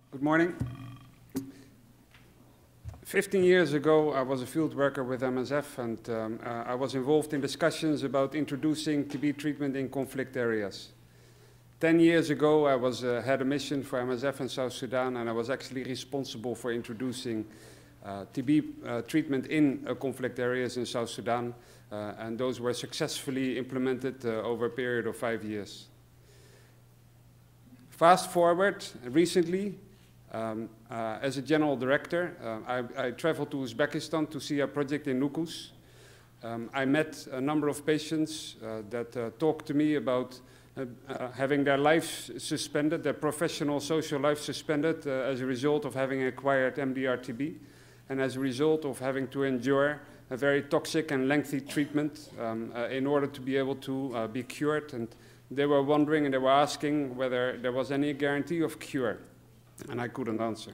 Good morning. 15 years ago, I was a field worker with MSF, and I was involved in discussions about introducing TB treatment in conflict areas. 10 years ago, I had a mission for MSF in South Sudan, and I was actually responsible for introducing TB treatment in conflict areas in South Sudan, and those were successfully implemented over a period of 5 years. Fast forward, recently, as a general director, I traveled to Uzbekistan to see a project in Nukus. I met a number of patients that talked to me about having their lives suspended, their professional social life suspended as a result of having acquired MDR-TB and as a result of having to endure a very toxic and lengthy treatment in order to be able to be cured. And they were wondering and they were asking whether there was any guarantee of cure, and I couldn't answer.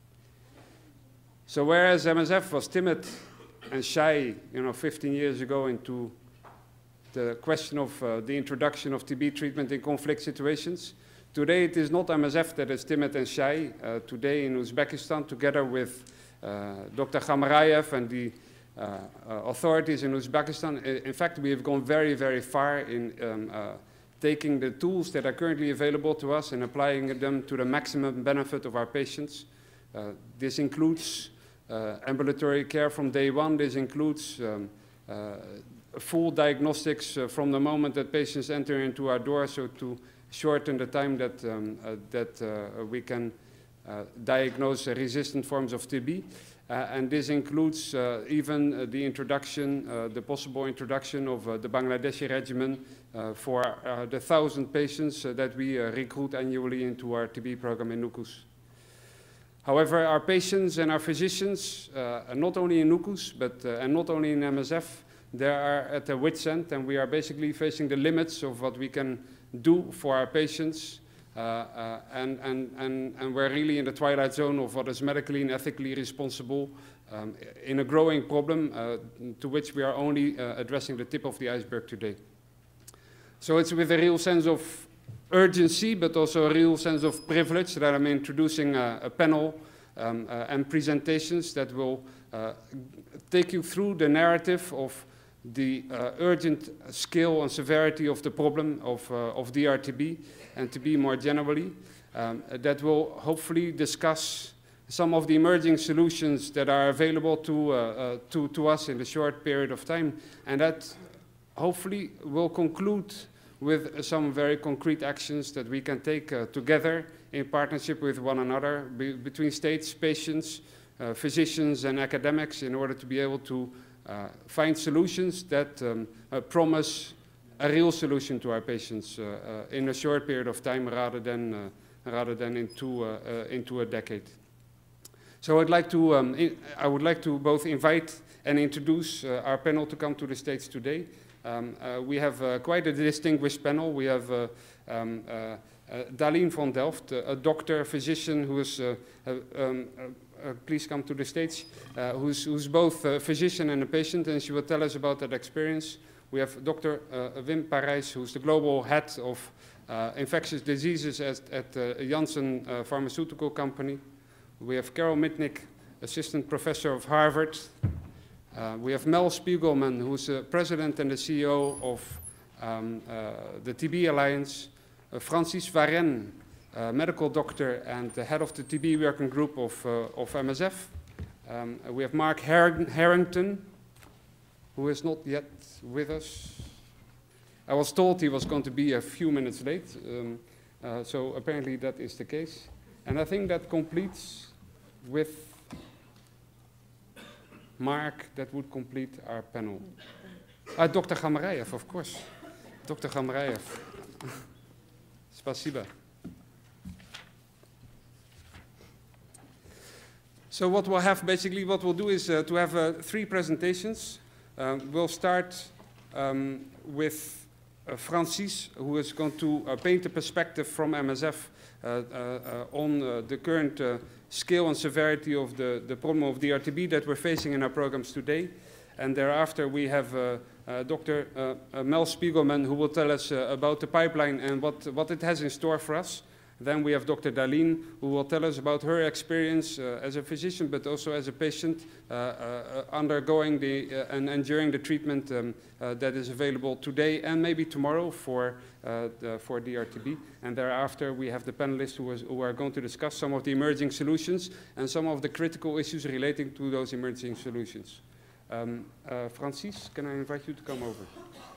So whereas MSF was timid and shy, 15 years ago into the question of the introduction of TB treatment in conflict situations, today it is not MSF that is timid and shy. Today in Uzbekistan, together with Dr. Khamrayev and the authorities in Uzbekistan, in fact, we have gone very, very far in taking the tools that are currently available to us and applying them to the maximum benefit of our patients. This includes ambulatory care from day one. This includes full diagnostics from the moment that patients enter into our door, so to shorten the time that we can diagnose resistant forms of TB. And this includes even the introduction, the possible introduction of the Bangladeshi regimen for the 1,000 patients that we recruit annually into our TB program in Nukus. However, our patients and our physicians, not only in Nukus, but and not only in MSF, they are at their wit's end, and we are basically facing the limits of what we can do for our patients. And we're really in the twilight zone of what is medically and ethically responsible in a growing problem to which we are only addressing the tip of the iceberg today. So it's with a real sense of urgency, but also a real sense of privilege that I'm introducing a panel and presentations that will take you through the narrative of the urgent scale and severity of the problem of DRTB and TB more generally, that will hopefully discuss some of the emerging solutions that are available to us in a short period of time, and that hopefully will conclude with some very concrete actions that we can take together in partnership with one another, between states, patients, physicians, and academics, in order to be able to find solutions that promise a real solution to our patients in a short period of time, rather than into a decade. So I would like to both invite and introduce our panel to come to the stage today. We have quite a distinguished panel. We have Daleen van Delft, a doctor, a physician who is please come to the stage, who's both a physician and a patient, and she will tell us about that experience. We have Dr. Wim Parijs, who's the global head of infectious diseases at Janssen Pharmaceutical Company. We have Carol Mitnick, assistant professor of Harvard. We have Mel Spiegelman, who's the president and the CEO of the TB Alliance. Francis Varenne, medical doctor and the head of the TB working group of MSF. We have Mark Harrington, who is not yet with us. I was told he was going to be a few minutes late, so apparently that is the case. And I think that completes with Mark, that would complete our panel. Dr. Khamrayev, of course. Dr. Khamrayev. Spasiba. So what we'll have, basically, what we'll do is to have 3 presentations. We'll start with Francis, who is going to paint a perspective from MSF on the current scale and severity of the problem of DRTB that we're facing in our programs today. And thereafter, we have Dr. Mel Spiegelman, who will tell us about the pipeline and what it has in store for us. Then we have Dr. Daline, who will tell us about her experience as a physician, but also as a patient undergoing and enduring the treatment that is available today and maybe tomorrow for DRTB. And thereafter, we have the panelists who are going to discuss some of the emerging solutions and some of the critical issues relating to those emerging solutions. Francis, can I invite you to come over?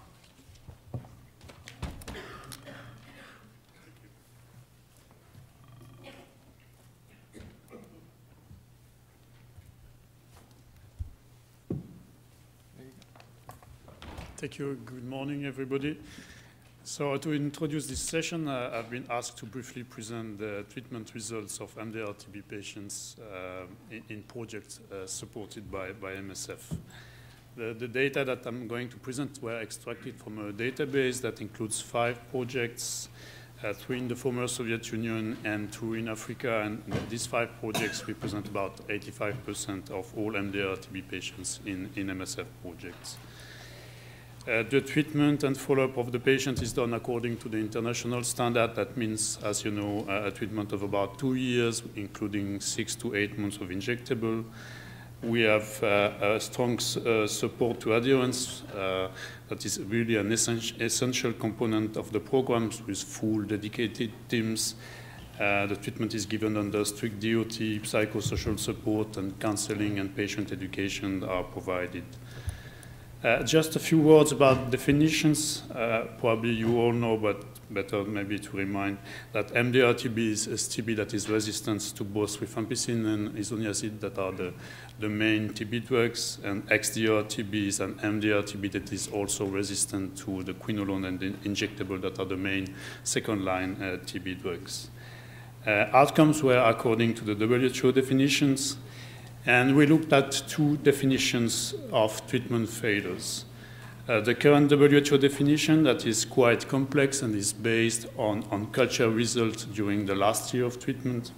Thank you. Good morning, everybody. So to introduce this session, I've been asked to briefly present the treatment results of MDR-TB patients in projects supported by MSF. The data that I'm going to present were extracted from a database that includes 5 projects, 3 in the former Soviet Union and 2 in Africa. And these 5 projects represent about 85% of all MDR-TB patients in MSF projects. The treatment and follow-up of the patient is done according to the international standard. That means, as you know, a treatment of about 2 years, including 6 to 8 months of injectable. We have a strong support to adherence. That is really an essential component of the programs with full dedicated teams. The treatment is given under strict DOT, psychosocial support, and counseling and patient education are provided. Just a few words about definitions. Probably you all know, but better maybe to remind that MDR-TB is a TB that is resistant to both rifampicin and isoniazid that are the main TB drugs, and XDR-TB is an MDR-TB that is also resistant to the quinolone and the injectable that are the main second-line TB drugs. Outcomes were according to the WHO definitions. And we looked at 2 definitions of treatment failures. The current WHO definition that is quite complex and is based on culture results during the last year of treatment.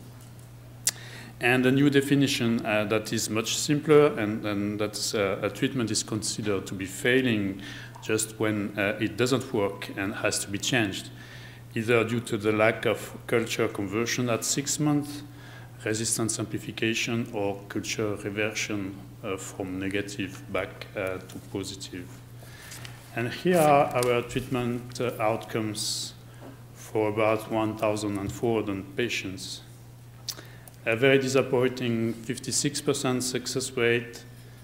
And a new definition that is much simpler and that a treatment is considered to be failing just when it doesn't work and has to be changed, either due to the lack of culture conversion at 6 months, resistance amplification, or culture reversion from negative back to positive. And here are our treatment outcomes for about 1,400 patients. A very disappointing 56% success rate,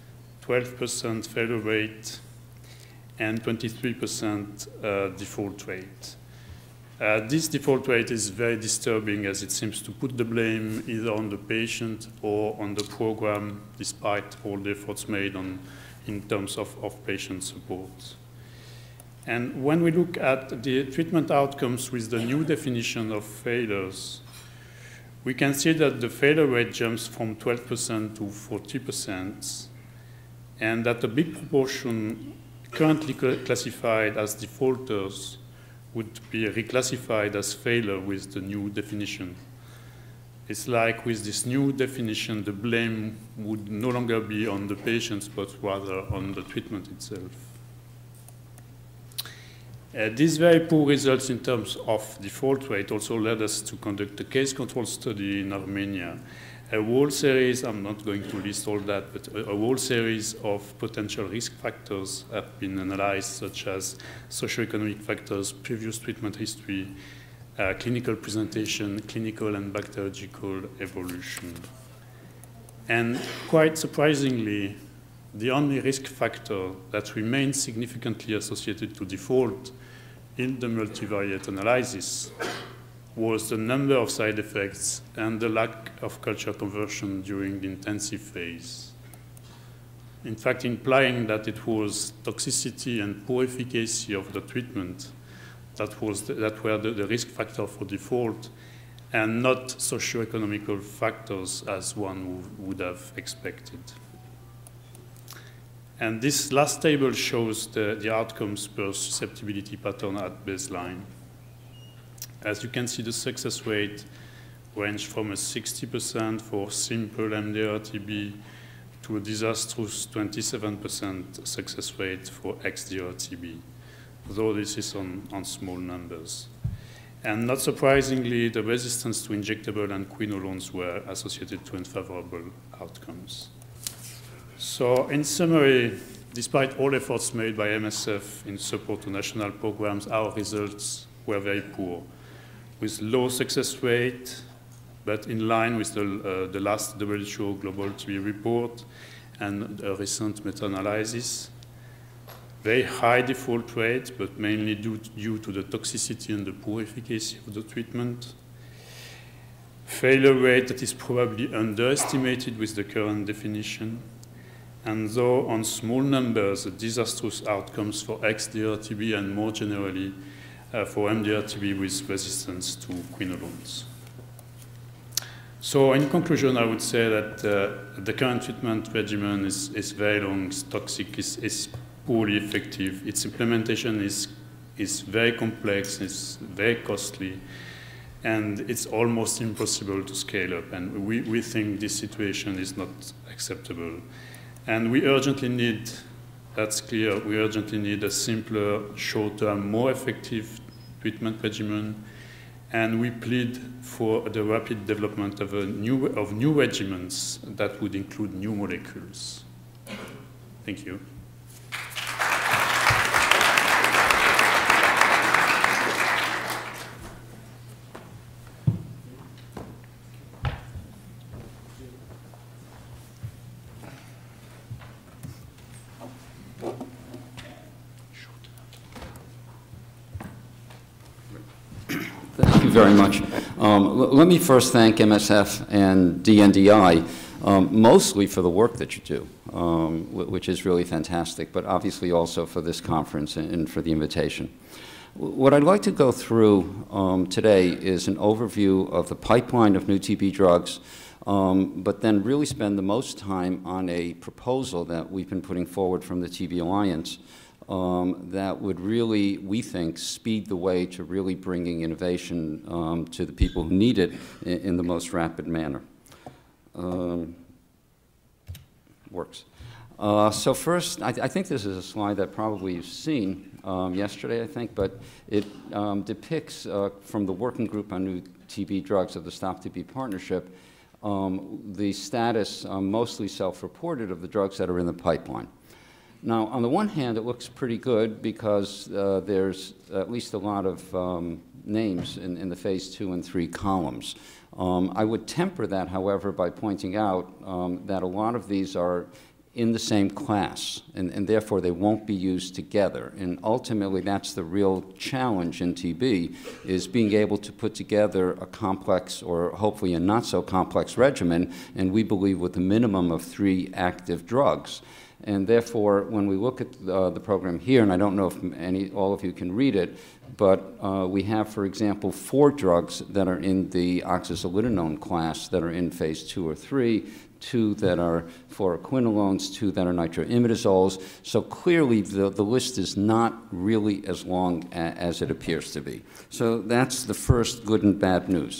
12% failure rate, and 23% default rate. This default rate is very disturbing as it seems to put the blame either on the patient or on the program, despite all the efforts made in terms of patient support. And when we look at the treatment outcomes with the new definition of failures, we can see that the failure rate jumps from 12% to 40%, and that a big proportion currently classified as defaulters would be reclassified as failure with the new definition. It's like with this new definition, the blame would no longer be on the patients, but rather on the treatment itself. These very poor results in terms of default rate also led us to conduct a case control study in Armenia. A whole series, I'm not going to list all that, but a whole series of potential risk factors have been analyzed, such as socioeconomic factors, previous treatment history, clinical presentation, clinical and bacteriological evolution. And quite surprisingly, the only risk factor that remains significantly associated to default in the multivariate analysis was the number of side effects and the lack of culture conversion during the intensive phase. In fact, implying that it was toxicity and poor efficacy of the treatment that were the risk factor for default, and not socioeconomic factors as one would have expected. And this last table shows the outcomes per susceptibility pattern at baseline. As you can see, the success rate ranged from a 60% for simple MDR-TB to a disastrous 27% success rate for XDR-TB, though this is on small numbers. And not surprisingly, the resistance to injectable and quinolones were associated to unfavorable outcomes. So in summary, despite all efforts made by MSF in support to national programs, our results were very poor, with low success rate, but in line with the last WHO Global TB report and a recent meta-analysis. Very high default rate, but mainly due to the toxicity and the poor efficacy of the treatment. Failure rate that is probably underestimated with the current definition. And though on small numbers, disastrous outcomes for XDR-TB and more generally for MDR-TB with resistance to quinolones. So in conclusion, I would say that the current treatment regimen is very long, is toxic, is poorly effective. Its implementation is very complex, it's very costly, and it's almost impossible to scale up. And we think this situation is not acceptable. And we urgently need, that's clear, we urgently need a simpler, short-term, more effective treatment regimen. And we plead for the rapid development of new regimens that would include new molecules. Thank you. Thank you very much. Let me first thank MSF and DNDi, mostly for the work that you do, which is really fantastic, but obviously also for this conference and for the invitation. What I'd like to go through today is an overview of the pipeline of new TB drugs, but then really spend the most time on a proposal that we've been putting forward from the TB Alliance that would really, we think, speed the way to really bringing innovation to the people who need it in the most rapid manner. Works. So first, I think this is a slide that probably you've seen yesterday, I think, but it depicts from the working group on new TB drugs of the Stop TB Partnership the status, mostly self-reported, of the drugs that are in the pipeline. Now, on the one hand, it looks pretty good because there's at least a lot of names in the phase 2 and 3 columns. I would temper that, however, by pointing out that a lot of these are in the same class, and therefore they won't be used together. And ultimately, that's the real challenge in TB, is being able to put together a complex, or hopefully a not so complex regimen, and we believe with a minimum of 3 active drugs. And therefore, when we look at the program here, and I don't know if all of you can read it, but we have, for example, 4 drugs that are in the oxazolidinone class that are in phase 2 or 3, 2 that are fluoroquinolones, 2 that are nitroimidazoles. So clearly, the list is not really as long as it appears to be. So that's the first good and bad news.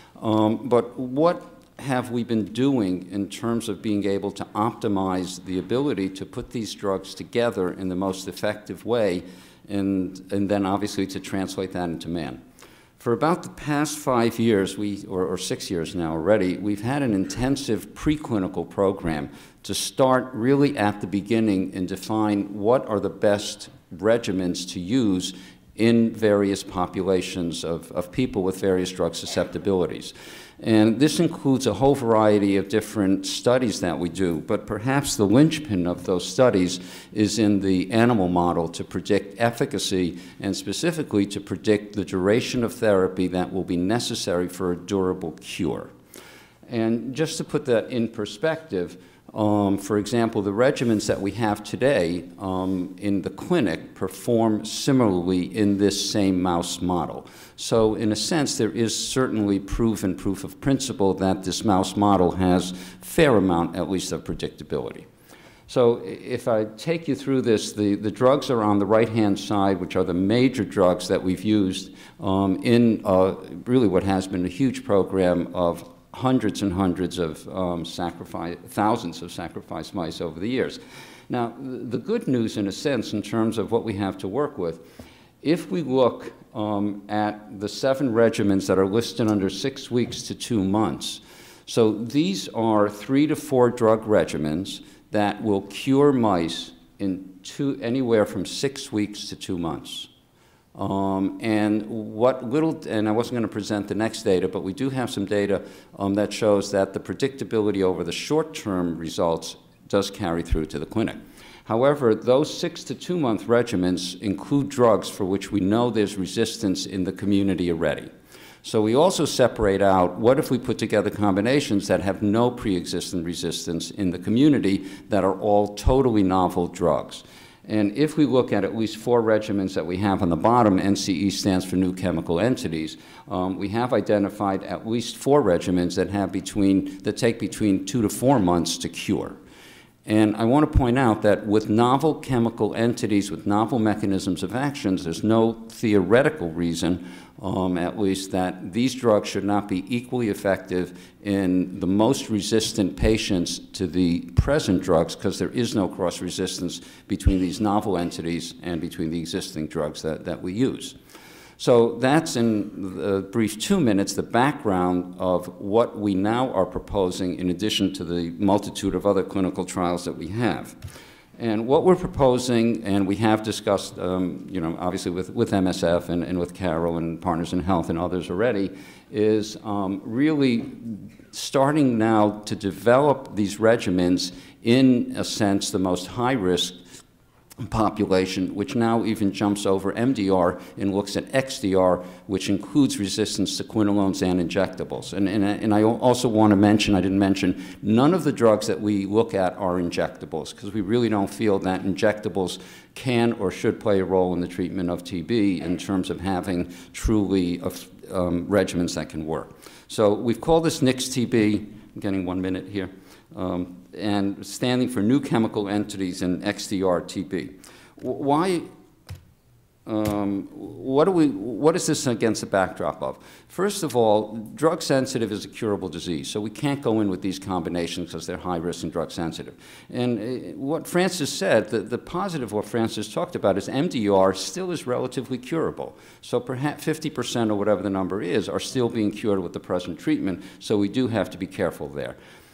But what have we been doing in terms of being able to optimize the ability to put these drugs together in the most effective way, and then obviously to translate that into man? For about the past 5 years, or 6 years now already, we've had an intensive preclinical program to start really at the beginning and define what are the best regimens to use in various populations of people with various drug susceptibilities. And this includes a whole variety of different studies that we do, but perhaps the linchpin of those studies is in the animal model to predict efficacy, and specifically to predict the duration of therapy that will be necessary for a durable cure. And just to put that in perspective, for example, the regimens that we have today in the clinic perform similarly in this same mouse model. So in a sense, there is certainly proof of principle that this mouse model has a fair amount, at least, of predictability. So if I take you through this, the drugs are on the right-hand side, which are the major drugs that we've used in really what has been a huge program of hundreds and hundreds of thousands of sacrificed mice over the years. Now, the good news, in a sense, in terms of what we have to work with, If we look at the 7 regimens that are listed under 6 weeks to 2 months, so these are 3 to 4 drug regimens that will cure mice in anywhere from 6 weeks to 2 months. And I wasn't going to present the next data, but we do have some data that shows that the predictability over the short-term results does carry through to the clinic. However, those 6 to 2 month regimens include drugs for which we know there's resistance in the community already. So we also separate out, what if we put together combinations that have no pre-existing resistance in the community that are all totally novel drugs? And if we look at least 4 regimens that we have on the bottom, NCE stands for new chemical entities, we have identified at least 4 regimens that take between 2 to 4 months to cure. And I want to point out that with novel chemical entities, with novel mechanisms of actions, there's no theoretical reason, at least, that these drugs should not be equally effective in the most resistant patients to the present drugs, because there is no cross-resistance between these novel entities and between the existing drugs that we use. So that's, in a brief 2 minutes, the background of what we now are proposing in addition to the multitude of other clinical trials that we have. And what we're proposing, and we have discussed, obviously with MSF and with Carol and Partners in Health and others already, is really starting now to develop these regimens in a sense the most high-risk population, which now even jumps over MDR and looks at XDR, which includes resistance to quinolones and injectables. And I also want to mention, I didn't mention, none of the drugs that we look at are injectables, because we really don't feel that injectables can or should play a role in the treatment of TB in terms of having truly regimens that can work. So we've called this NICS-TB, I'm getting 1 minute here, and standing for New Chemical Entities in XDR-TB. What is this against the backdrop of? First of all, drug sensitive is a curable disease, so we can't go in with these combinations because they're high risk and drug sensitive. And what Francis said, the positive what Francis talked about is MDR still is relatively curable. So perhaps 50% or whatever the number is are still being cured with the present treatment, so we do have to be careful there.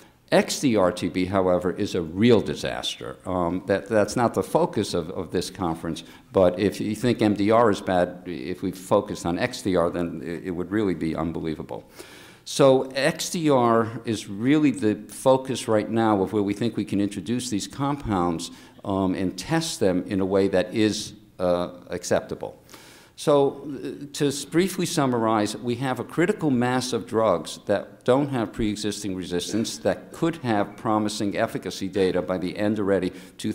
XDR-TB, however, is a real disaster. That's not the focus of this conference, but if you think MDR is bad, if we focused on XDR, then it would really be unbelievable. So XDR is really the focus right now of where we think we can introduce these compounds and test them in a way that is acceptable. So to briefly summarize, we have a critical mass of drugs that don't have pre-existing resistance that could have promising efficacy data by the end already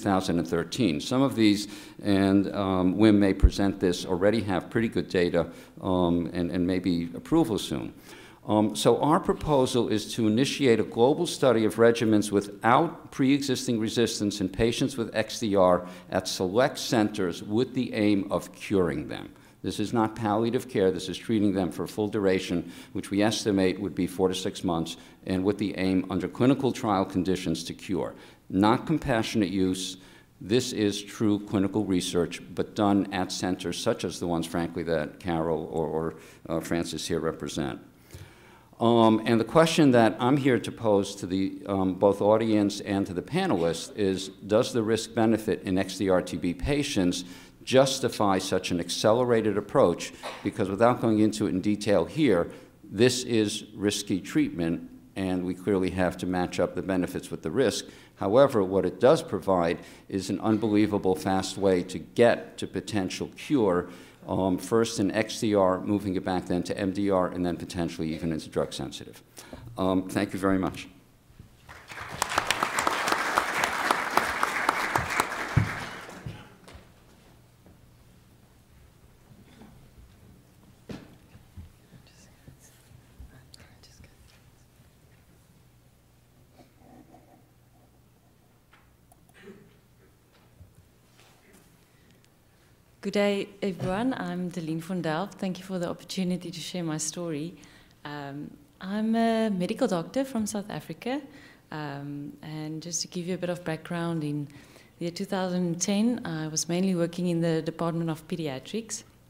2013. Some of these, and Wim may present this, already have pretty good data and maybe approval soon. So our proposal is to initiate a global study of regimens without pre-existing resistance in patients with XDR at select centers with the aim of curing them. This is not palliative care, this is treating them for full duration, which we estimate would be 4 to 6 months, and with the aim under clinical trial conditions to cure. Not compassionate use, this is true clinical research, but done at centers such as the ones, frankly, that Carol or Francis here represent. And the question that I'm here to pose to the both audience and to the panelists is, does the risk-benefit in XDR-TB patients justify such an accelerated approach? Because without going into it in detail here, this is risky treatment, and we clearly have to match up the benefits with the risk. However, what it does provide is an unbelievable fast way to get to potential cure, first in XDR, moving it back then to MDR, and then potentially even into drug sensitive. Thank you very much. Good day, everyone. I'm Deline van Delft. Thank you for the opportunity to share my story. I'm a medical doctor from South Africa. And just to give you a bit of background, in the year 2010, I was mainly working in the Department of Pediatrics.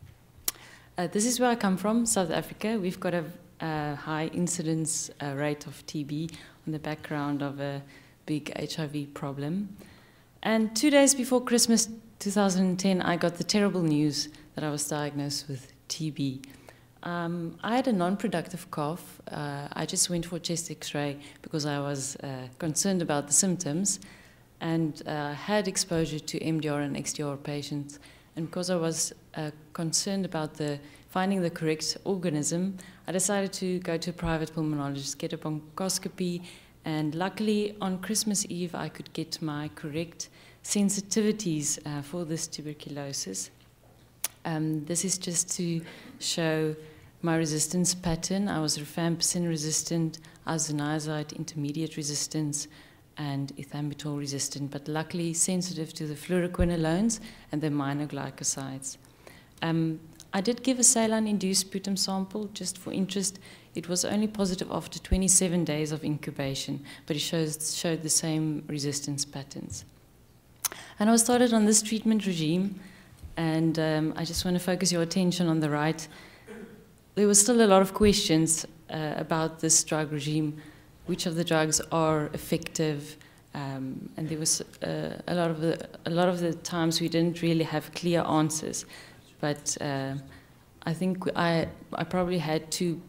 This is where I come from, South Africa. We've got a high incidence rate of TB on the background of a big HIV problem. And 2 days before Christmas 2010, I got the terrible news that I was diagnosed with TB. I had a non-productive cough. I just went for a chest x-ray because I was concerned about the symptoms, and had exposure to MDR and XDR patients. And because I was concerned about finding the correct organism, I decided to go to a private pulmonologist, get a bronchoscopy, and luckily on Christmas Eve I could get my correct sensitivities for this tuberculosis. This is just to show my resistance pattern. I was rifampicin resistant, isoniazid intermediate resistance, and ethambutol resistant, but luckily sensitive to the fluoroquinolones and the aminoglycosides. I did give a saline-induced sputum sample just for interest. It was only positive after 27 days of incubation, but it showed the same resistance patterns. And I was started on this treatment regime, and I just want to focus your attention on the right. There was still a lot of questions about this drug regime, which of the drugs are effective, and there was a lot of the times we didn't really have clear answers. But I think I probably had two,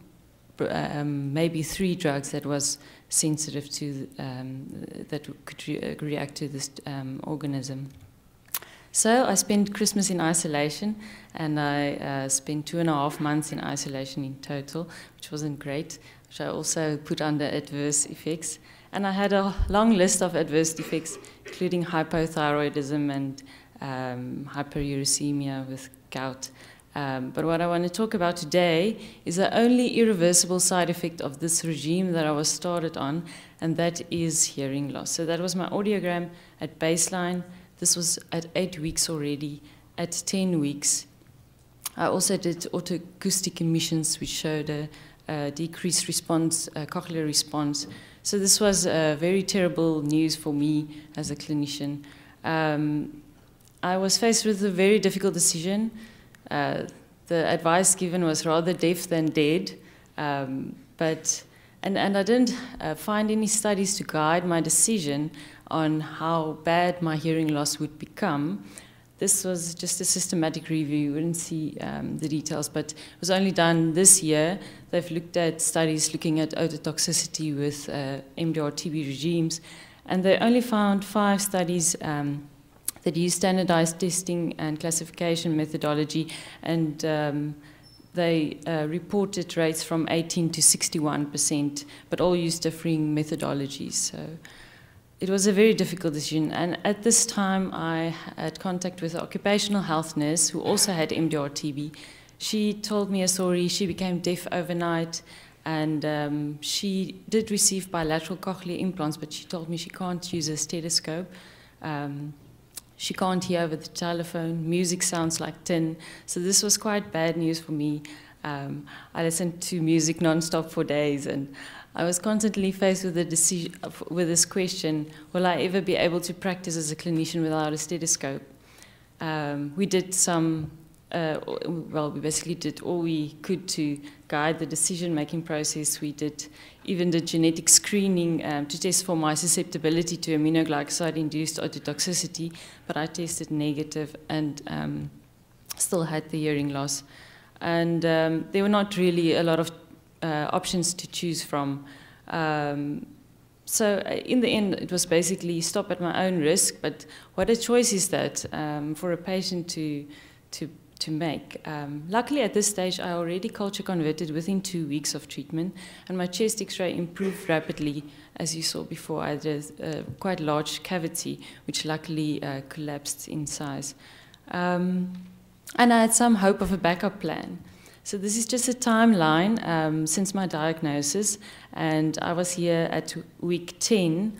maybe three drugs that was sensitive to, that could react to this organism. So I spent Christmas in isolation, and I spent 2.5 months in isolation in total, which wasn't great, which I also put under adverse effects. And I had a long list of adverse effects, including hypothyroidism and hyperuricemia with gout. But what I want to talk about today is the only irreversible side effect of this regime that I was started on, and that is hearing loss. So that was my audiogram at baseline. This was at 8 weeks already. At 10 weeks, I also did autoacoustic emissions, which showed a decreased response, cochlear response. So this was very terrible news for me as a clinician. I was faced with a very difficult decision. The advice given was rather deaf than dead, and I didn't find any studies to guide my decision on how bad my hearing loss would become. This was just a systematic review. You wouldn't see the details, but it was only done this year. They've looked at studies looking at ototoxicity with MDR-TB regimes, and they only found 5 studies that use standardized testing and classification methodology, and they reported rates from 18 to 61%, but all use differing methodologies. So it was a very difficult decision, and at this time I had contact with an occupational health nurse who also had MDR-TB. She told me a story. She became deaf overnight, and she did receive bilateral cochlear implants, but she told me she can't use a stethoscope. She can't hear over the telephone. Music sounds like tin. So this was quite bad news for me. I listened to music nonstop for days, and I was constantly faced with the decision, with this question: will I ever be able to practice as a clinician without a stethoscope? We did some. We basically did all we could to guide the decision-making process. We did even the genetic screening to test for my susceptibility to aminoglycoside-induced ototoxicity, but I tested negative and still had the hearing loss. And there were not really a lot of options to choose from. So in the end, it was basically stop at my own risk, but what a choice is that for a patient to make. Luckily, at this stage, I already culture converted within 2 weeks of treatment, and my chest X-ray improved rapidly. As you saw before, I had a quite large cavity, which luckily collapsed in size. And I had some hope of a backup plan. So this is just a timeline since my diagnosis, and I was here at week 10,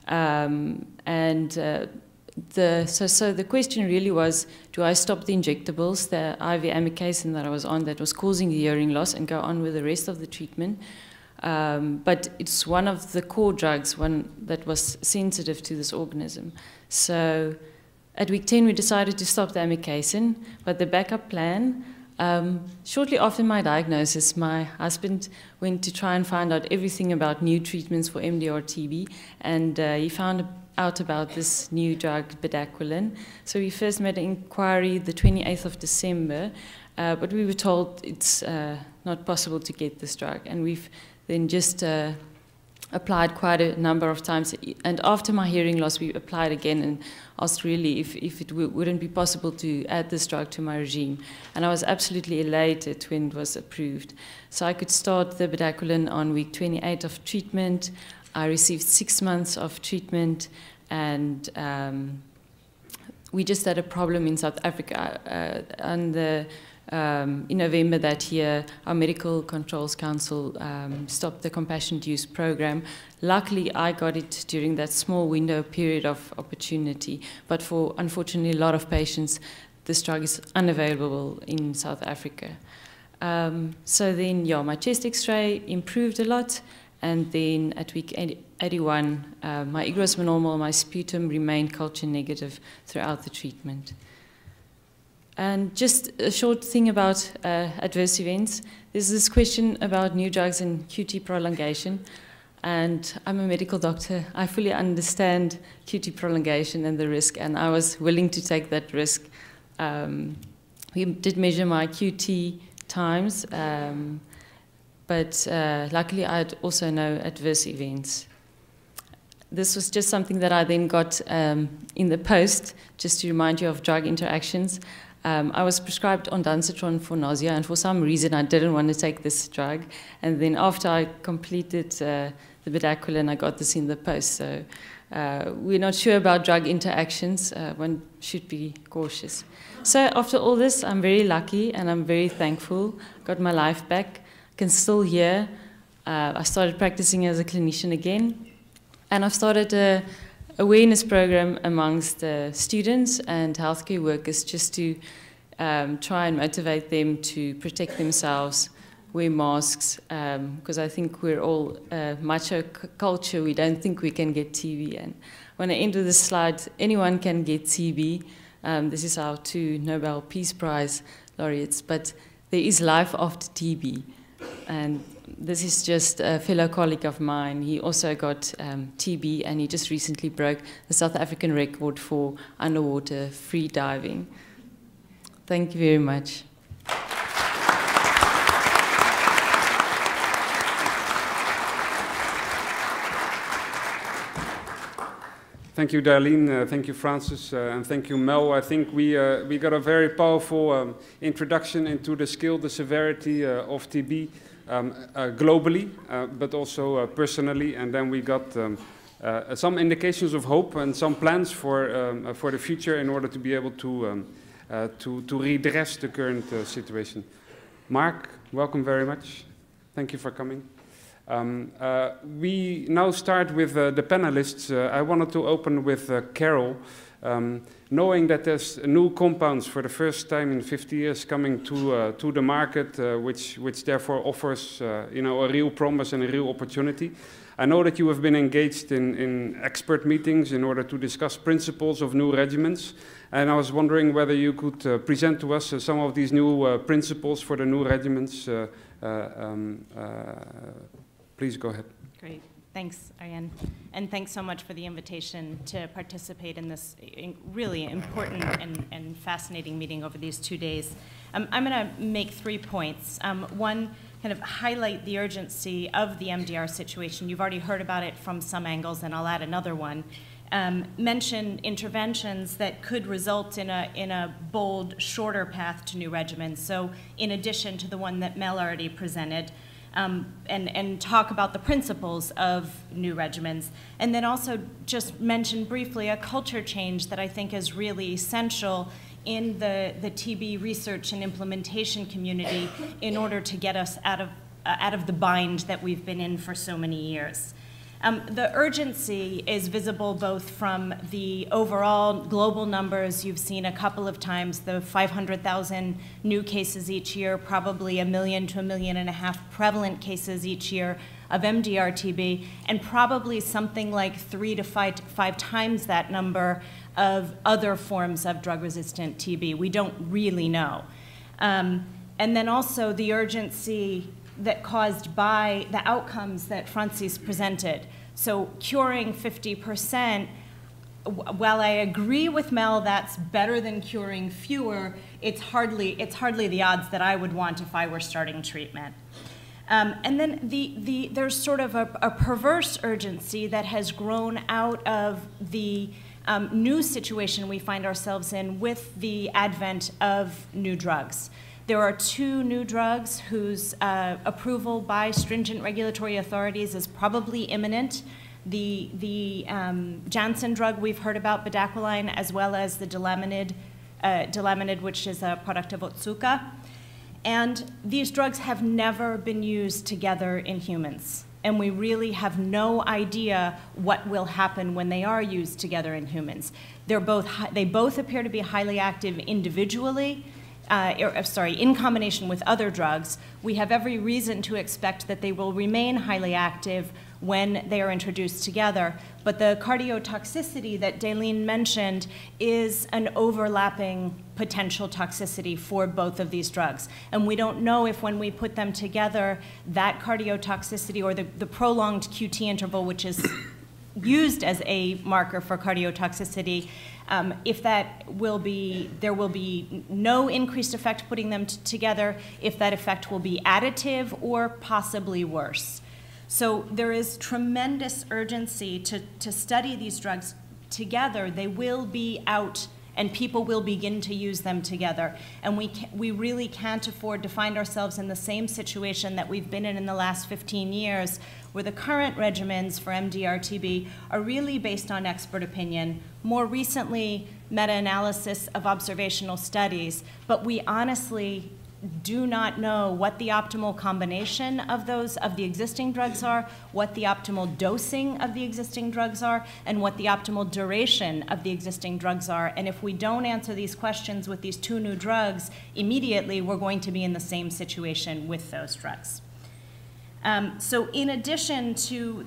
So the question really was, do I stop the injectables, the IV amikacin that I was on that was causing the hearing loss, and go on with the rest of the treatment? But it's one of the core drugs, one that was sensitive to this organism. So at week 10, we decided to stop the amikacin, but the backup plan Shortly after my diagnosis, my husband went to try and find out everything about new treatments for MDR-TB, and he found out about this new drug, bedaquiline. So we first made an inquiry the 28th of December, but we were told it's not possible to get this drug, and we've then just applied quite a number of times. And after my hearing loss, we applied again and asked really if it wouldn't be possible to add this drug to my regime. And I was absolutely elated when it was approved. So I could start the bedaquiline on week 28 of treatment. I received 6 months of treatment, and we just had a problem in South Africa. In November that year, our Medical Controls Council stopped the compassionate use program. Luckily, I got it during that small window period of opportunity, but for, unfortunately, a lot of patients, this drug is unavailable in South Africa. So then, yeah, my chest x-ray improved a lot, and then at week 81, my eGRA was normal, my sputum remained culture negative throughout the treatment. And just a short thing about adverse events. There's this question about new drugs and QT prolongation. And I'm a medical doctor. I fully understand QT prolongation and the risk, and I was willing to take that risk. We did measure my QT times, but luckily I had also no adverse events. This was just something that I then got in the post, just to remind you of drug interactions. I was prescribed ondansetron for nausea, and for some reason I didn't want to take this drug. And then after I completed the bedaquiline, I got this in the post. So we're not sure about drug interactions. One should be cautious. So after all this, I'm very lucky and I'm very thankful. Got my life back. Can still hear. I started practicing as a clinician again. And I've started a awareness program amongst students and healthcare workers just to try and motivate them to protect themselves, wear masks, because I think we're all macho culture. We don't think we can get TB. And when I enter this slide, anyone can get TB. This is our 2 Nobel Peace Prize laureates, but there is life after TB. And this is just a fellow colleague of mine. He also got TB, and he just recently broke the South African record for underwater free diving. Thank you very much. Thank you, Darlene. Thank you, Francis, and thank you, Mel. I think we got a very powerful introduction into the scale, the severity of TB globally, but also personally. And then we got some indications of hope and some plans for the future in order to be able to redress the current situation. Mark, welcome very much. Thank you for coming. We now start with the panelists. I wanted to open with Carol. Knowing that there's new compounds for the first time in 50 years coming to the market, which therefore offers a real promise and a real opportunity. I know that you have been engaged in expert meetings in order to discuss principles of new regimens, and I was wondering whether you could present to us some of these new principles for the new regimens. Please go ahead. Great. Thanks, Arjen. And thanks so much for the invitation to participate in this really important and fascinating meeting over these 2 days. I'm going to make 3 points. One, kind of highlight the urgency of the MDR situation. You've already heard about it from some angles, and I'll add another one. Mention interventions that could result in a bold, shorter path to new regimens. So in addition to the one that Mel already presented, and talk about the principles of new regimens. And then also just mention briefly a culture change that I think is really essential in the TB research and implementation community in order to get us out of the bind that we've been in for so many years. The urgency is visible both from the overall global numbers. You've seen a couple of times the 500,000 new cases each year, probably 1 million to 1.5 million prevalent cases each year of MDR-TB, and probably something like 3 to 5 times that number of other forms of drug-resistant TB. We don't really know. And then also the urgency that caused by the outcomes that Francis presented. So curing 50%, while I agree with Mel that's better than curing fewer, it's hardly the odds that I would want if I were starting treatment. And then there's sort of a perverse urgency that has grown out of the new situation we find ourselves in with the advent of new drugs. There are 2 new drugs whose approval by stringent regulatory authorities is probably imminent. The Janssen drug we've heard about, bedaquiline, as well as the delamanid, which is a product of Otsuka. And these drugs have never been used together in humans. And we really have no idea what will happen when they are used together in humans. They both appear to be highly active individually, in combination with other drugs. We have every reason to expect that they will remain highly active when they are introduced together. But the cardiotoxicity that Daleen mentioned is an overlapping potential toxicity for both of these drugs. And we don't know if when we put them together, that cardiotoxicity or the prolonged QT interval, which is used as a marker for cardiotoxicity, if there will be no increased effect putting them together, if that effect will be additive or possibly worse. So there is tremendous urgency to study these drugs together. They will be out and people will begin to use them together. And we really can't afford to find ourselves in the same situation that we've been in the last 15 years, where the current regimens for MDR-TB are really based on expert opinion, more recently meta-analysis of observational studies, but we honestly do not know what the optimal combination of the existing drugs are, what the optimal dosing of the existing drugs are, and what the optimal duration of the existing drugs are. And if we don't answer these questions with these 2 new drugs immediately, we're going to be in the same situation with those drugs. So in addition to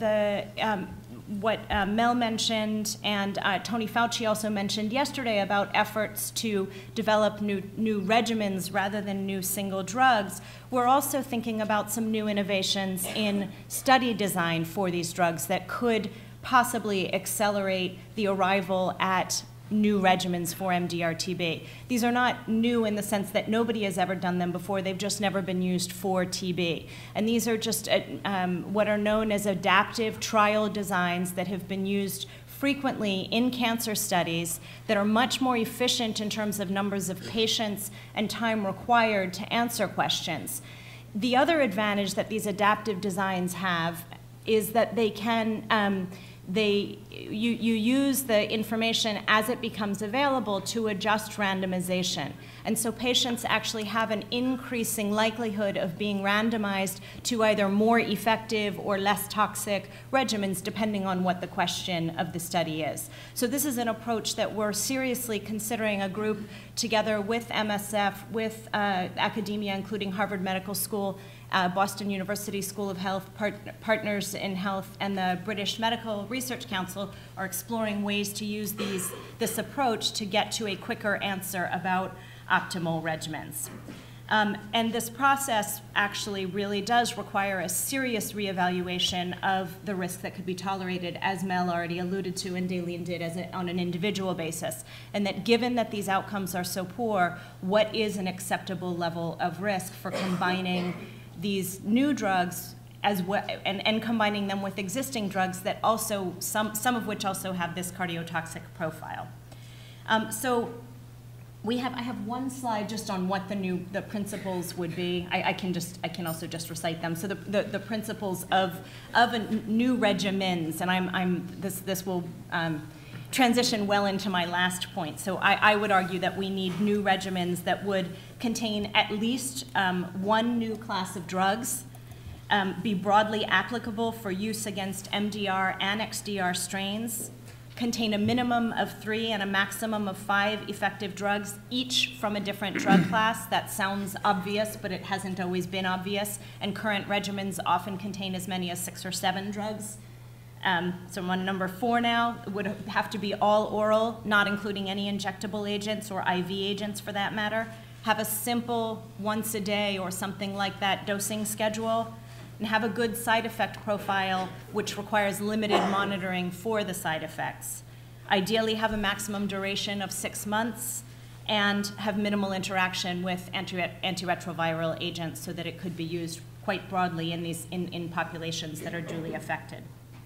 what Mel mentioned and Tony Fauci also mentioned yesterday about efforts to develop new regimens rather than new single drugs, we're also thinking about some new innovations in study design for these drugs that could possibly accelerate the arrival at new regimens for MDR-TB. These are not new in the sense that nobody has ever done them before. They've just never been used for TB. And these are just what are known as adaptive trial designs that have been used frequently in cancer studies that are much more efficient in terms of numbers of patients and time required to answer questions. The other advantage that these adaptive designs have is that they can you use the information as it becomes available to adjust randomization. And so patients actually have an increasing likelihood of being randomized to either more effective or less toxic regimens, depending on what the question of the study is. So this is an approach that we're seriously considering, a group together with MSF, with academia, including Harvard Medical School, Boston University School of Health, Partners in Health, and the British Medical Research Council are exploring ways to use this approach to get to a quicker answer about optimal regimens. And this process actually really does require a serious reevaluation of the risk that could be tolerated, as Mel already alluded to and Daleen did, on an individual basis. And that given that these outcomes are so poor, what is an acceptable level of risk for combining these new drugs as well, and combining them with existing drugs that also, some of which also have this cardiotoxic profile. So I have one slide just on what the principles would be. I can also just recite them. So the principles of new regimens, and this will transition well into my last point. So I would argue that we need new regimens that would contain at least one new class of drugs, be broadly applicable for use against MDR and XDR strains, contain a minimum of 3 and a maximum of 5 effective drugs, each from a different drug class. That sounds obvious, but it hasn't always been obvious, and current regimens often contain as many as 6 or 7 drugs. So I'm on number 4 now. It would have to be all oral, not including any injectable agents or IV agents for that matter. have a simple once a day or something like that dosing schedule, and have a good side effect profile which requires limited monitoring for the side effects. Ideally have a maximum duration of 6 months and have minimal interaction with antiretroviral agents so that it could be used quite broadly in populations that are duly affected.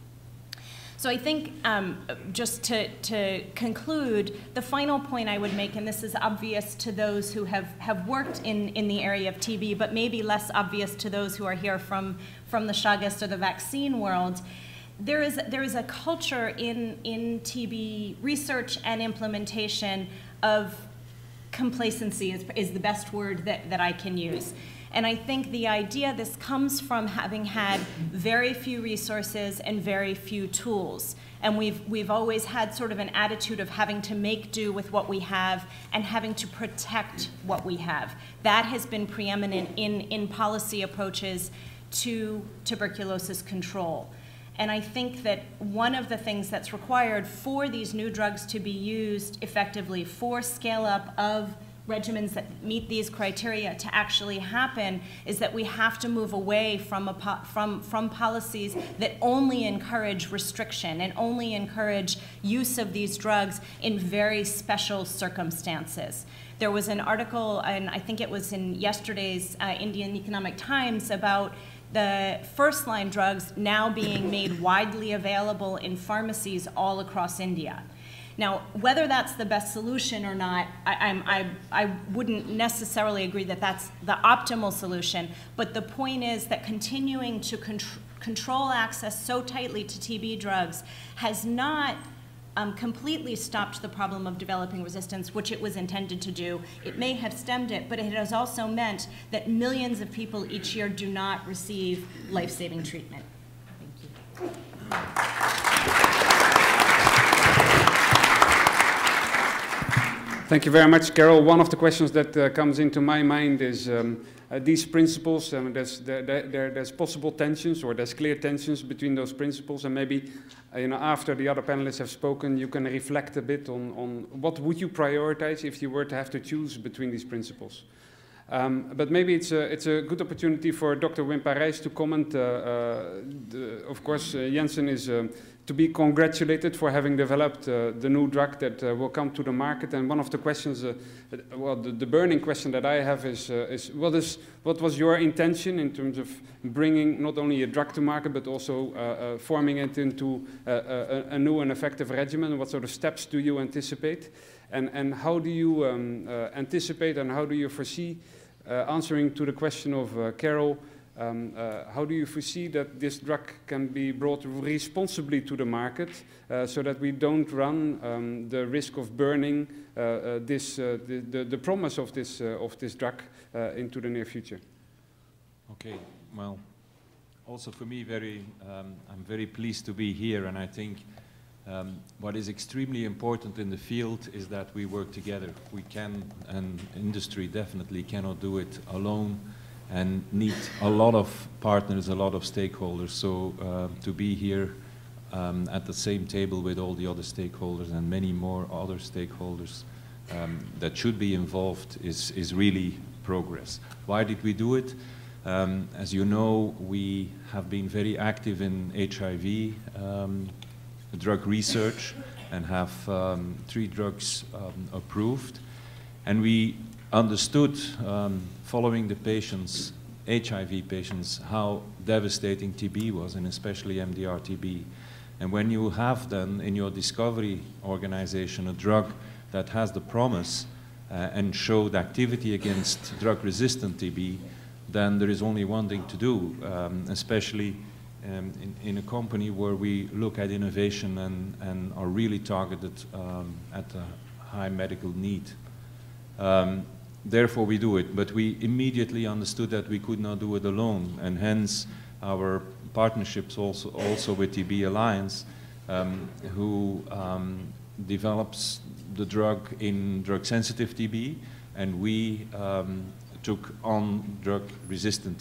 So I think, just to conclude, the final point I would make, and this is obvious to those who have worked in the area of TB, but maybe less obvious to those who are here from the Chagas or the vaccine world, there is a culture in TB research and implementation of complacency is the best word that I can use. And I think the idea, this comes from having had very few resources and very few tools. And we've always had sort of an attitude of having to make do with what we have and having to protect what we have. That has been preeminent in policy approaches to tuberculosis control. And I think that one of the things that's required for these new drugs to be used effectively, for scale-up of regimens that meet these criteria to actually happen, is that we have to move away from policies that only encourage restriction and only encourage use of these drugs in very special circumstances. There was an article, and I think it was in yesterday's Indian Economic Times, about the first-line drugs now being made widely available in pharmacies all across India. Now, whether that's the best solution or not, I wouldn't necessarily agree that that's the optimal solution, but the point is that continuing to control access so tightly to TB drugs has not completely stopped the problem of developing resistance, which it was intended to do. It may have stemmed it, but it has also meant that millions of people each year do not receive life-saving treatment. Thank you. Thank you very much, Carol. One of the questions that comes into my mind is these principles, there's possible tensions, or there's clear tensions between those principles, and maybe after the other panelists have spoken, you can reflect a bit on what would you prioritize if you were to have to choose between these principles. But maybe it's a good opportunity for Dr. Wim Parijs to comment. Of course, Janssen is to be congratulated for having developed the new drug that will come to the market. And one of the questions, well, the burning question that I have is what was your intention in terms of bringing not only a drug to market, but also forming it into a new and effective regimen? What sort of steps do you anticipate? And how do you anticipate and how do you foresee, answering to the question of Carol, how do you foresee that this drug can be brought responsibly to the market so that we don't run the risk of burning the promise of this drug into the near future? Okay, well, also for me, I'm very pleased to be here, and I think what is extremely important in the field is that we work together. We can, and industry definitely cannot do it alone, and need a lot of partners, a lot of stakeholders. So to be here at the same table with all the other stakeholders and many more other stakeholders that should be involved is really progress. Why did we do it? As you know, we have been very active in HIV drug research and have 3 drugs approved. And we understood, following the patients, HIV patients, how devastating TB was, and especially MDR-TB. And when you have then in your discovery organization a drug that has the promise and showed activity against drug-resistant TB, then there is only one thing to do, especially in a company where we look at innovation and are really targeted at a high medical need. Therefore we do it, but we immediately understood that we could not do it alone, and hence our partnerships also with TB Alliance, who develops the drug in drug-sensitive TB, and we took on drug-resistant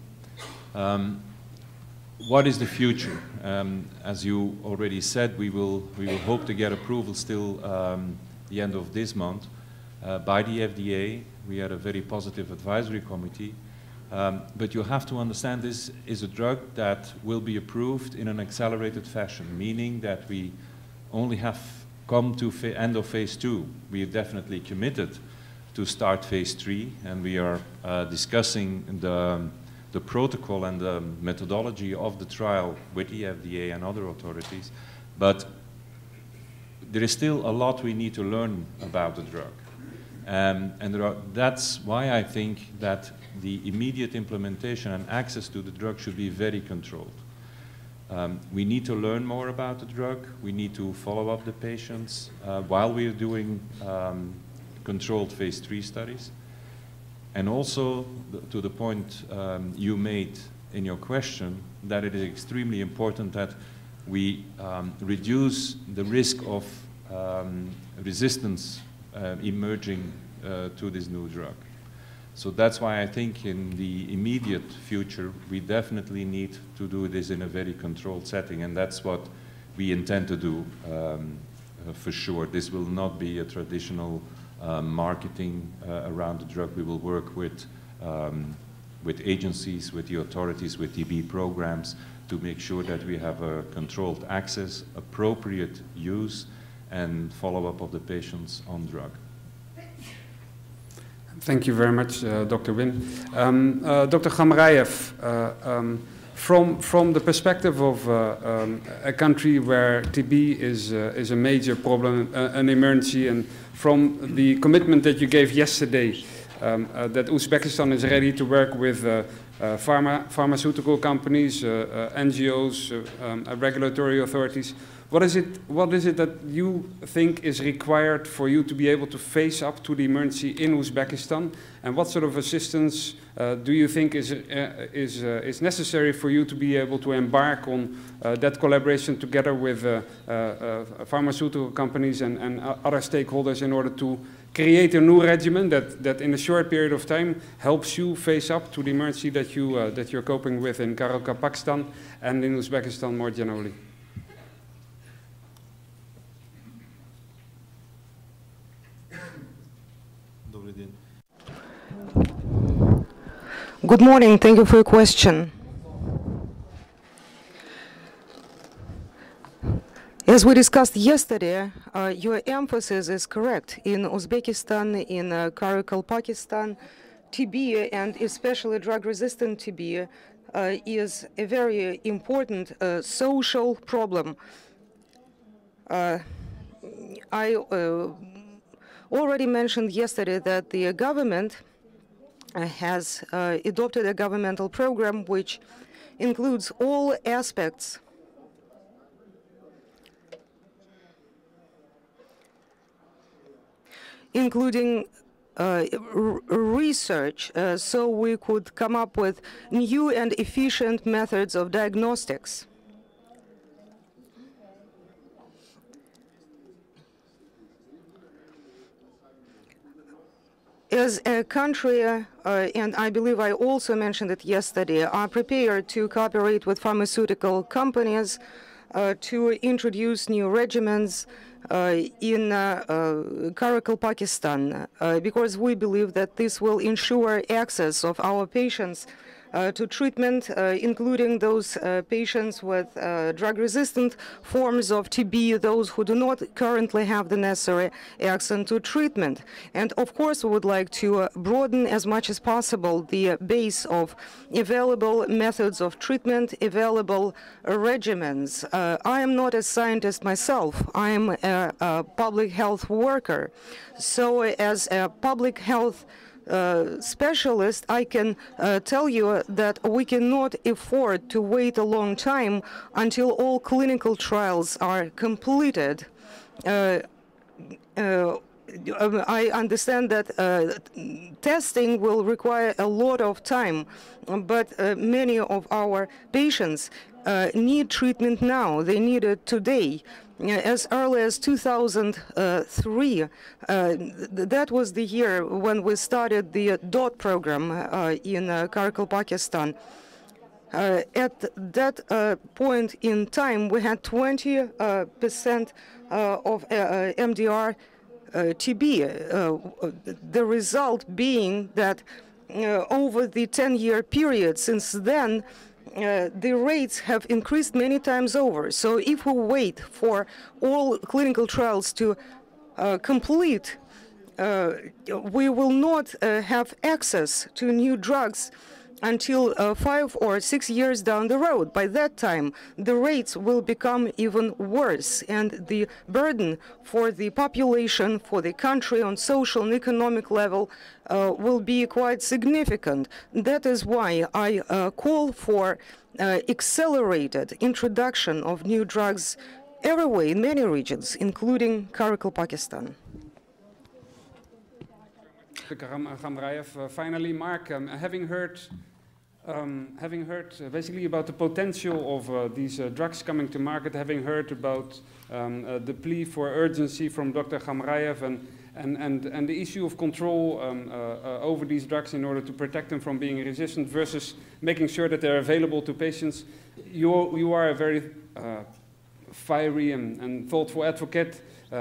TB. What is the future? As you already said, we will hope to get approval still the end of this month by the FDA We had a very positive advisory committee. But you have to understand this is a drug that will be approved in an accelerated fashion, meaning that we only have come to end of phase 2. We are definitely committed to start phase 3, and we are discussing the protocol and the methodology of the trial with the FDA and other authorities. But there is still a lot we need to learn about the drug. And that's why I think that the immediate implementation and access to the drug should be very controlled. We need to learn more about the drug. We need to follow up the patients while we are doing controlled phase 3 studies. And also, to the point you made in your question, that it is extremely important that we reduce the risk of resistance emerging to this new drug. So that's why I think in the immediate future, we definitely need to do this in a very controlled setting, and that's what we intend to do for sure. This will not be a traditional marketing around the drug. We will work with agencies, with the authorities, with TB programs to make sure that we have a controlled access, appropriate use, and follow-up of the patients on drug. Thank you very much, Dr. Win. Dr. Gamrayev, from the perspective of a country where TB is a major problem, an emergency, and from the commitment that you gave yesterday, that Uzbekistan is ready to work with pharmaceutical companies, NGOs, regulatory authorities, what is it that you think is required for you to be able to face up to the emergency in Uzbekistan, and what sort of assistance do you think is necessary for you to be able to embark on that collaboration together with pharmaceutical companies and other stakeholders in order to create a new regimen that in a short period of time helps you face up to the emergency that you're coping with in Karakalpakstan and in Uzbekistan more generally? Good morning. Thank you for your question. As we discussed yesterday, your emphasis is correct. In Uzbekistan, in Karakalpakstan, TB, and especially drug-resistant TB, is a very important social problem. I already mentioned yesterday that the government has adopted a governmental program which includes all aspects including research, so we could come up with new and efficient methods of diagnostics. As a country, and I believe I also mentioned it yesterday, are prepared to cooperate with pharmaceutical companies to introduce new regimens in Karakalpakstan, because we believe that this will ensure access of our patients to treatment, including those patients with drug-resistant forms of TB, those who do not currently have the necessary access to treatment. And of course, we would like to broaden as much as possible the base of available methods of treatment, available regimens. I am not a scientist myself. I am a public health worker. So as a public health specialist, I can tell you that we cannot afford to wait a long time until all clinical trials are completed. I understand that testing will require a lot of time, but many of our patients need treatment now. They need it today. As early as 2003, that was the year when we started the DOT program in Karakalpakstan. At that point in time, we had 20% of MDR TB. The result being that over the 10-year period since then, the rates have increased many times over. So if we wait for all clinical trials to complete, we will not have access to new drugs until 5 or 6 years down the road. By that time, the rates will become even worse, and the burden for the population, for the country on social and economic level will be quite significant. That is why I call for accelerated introduction of new drugs everywhere in many regions, including Karakol, Pakistan. Dr. Ghamraev, finally, Mark, having heard basically about the potential of these drugs coming to market, having heard about the plea for urgency from Dr. Ghamraev and the issue of control over these drugs in order to protect them from being resistant versus making sure that they're available to patients, you are a very fiery and thoughtful advocate.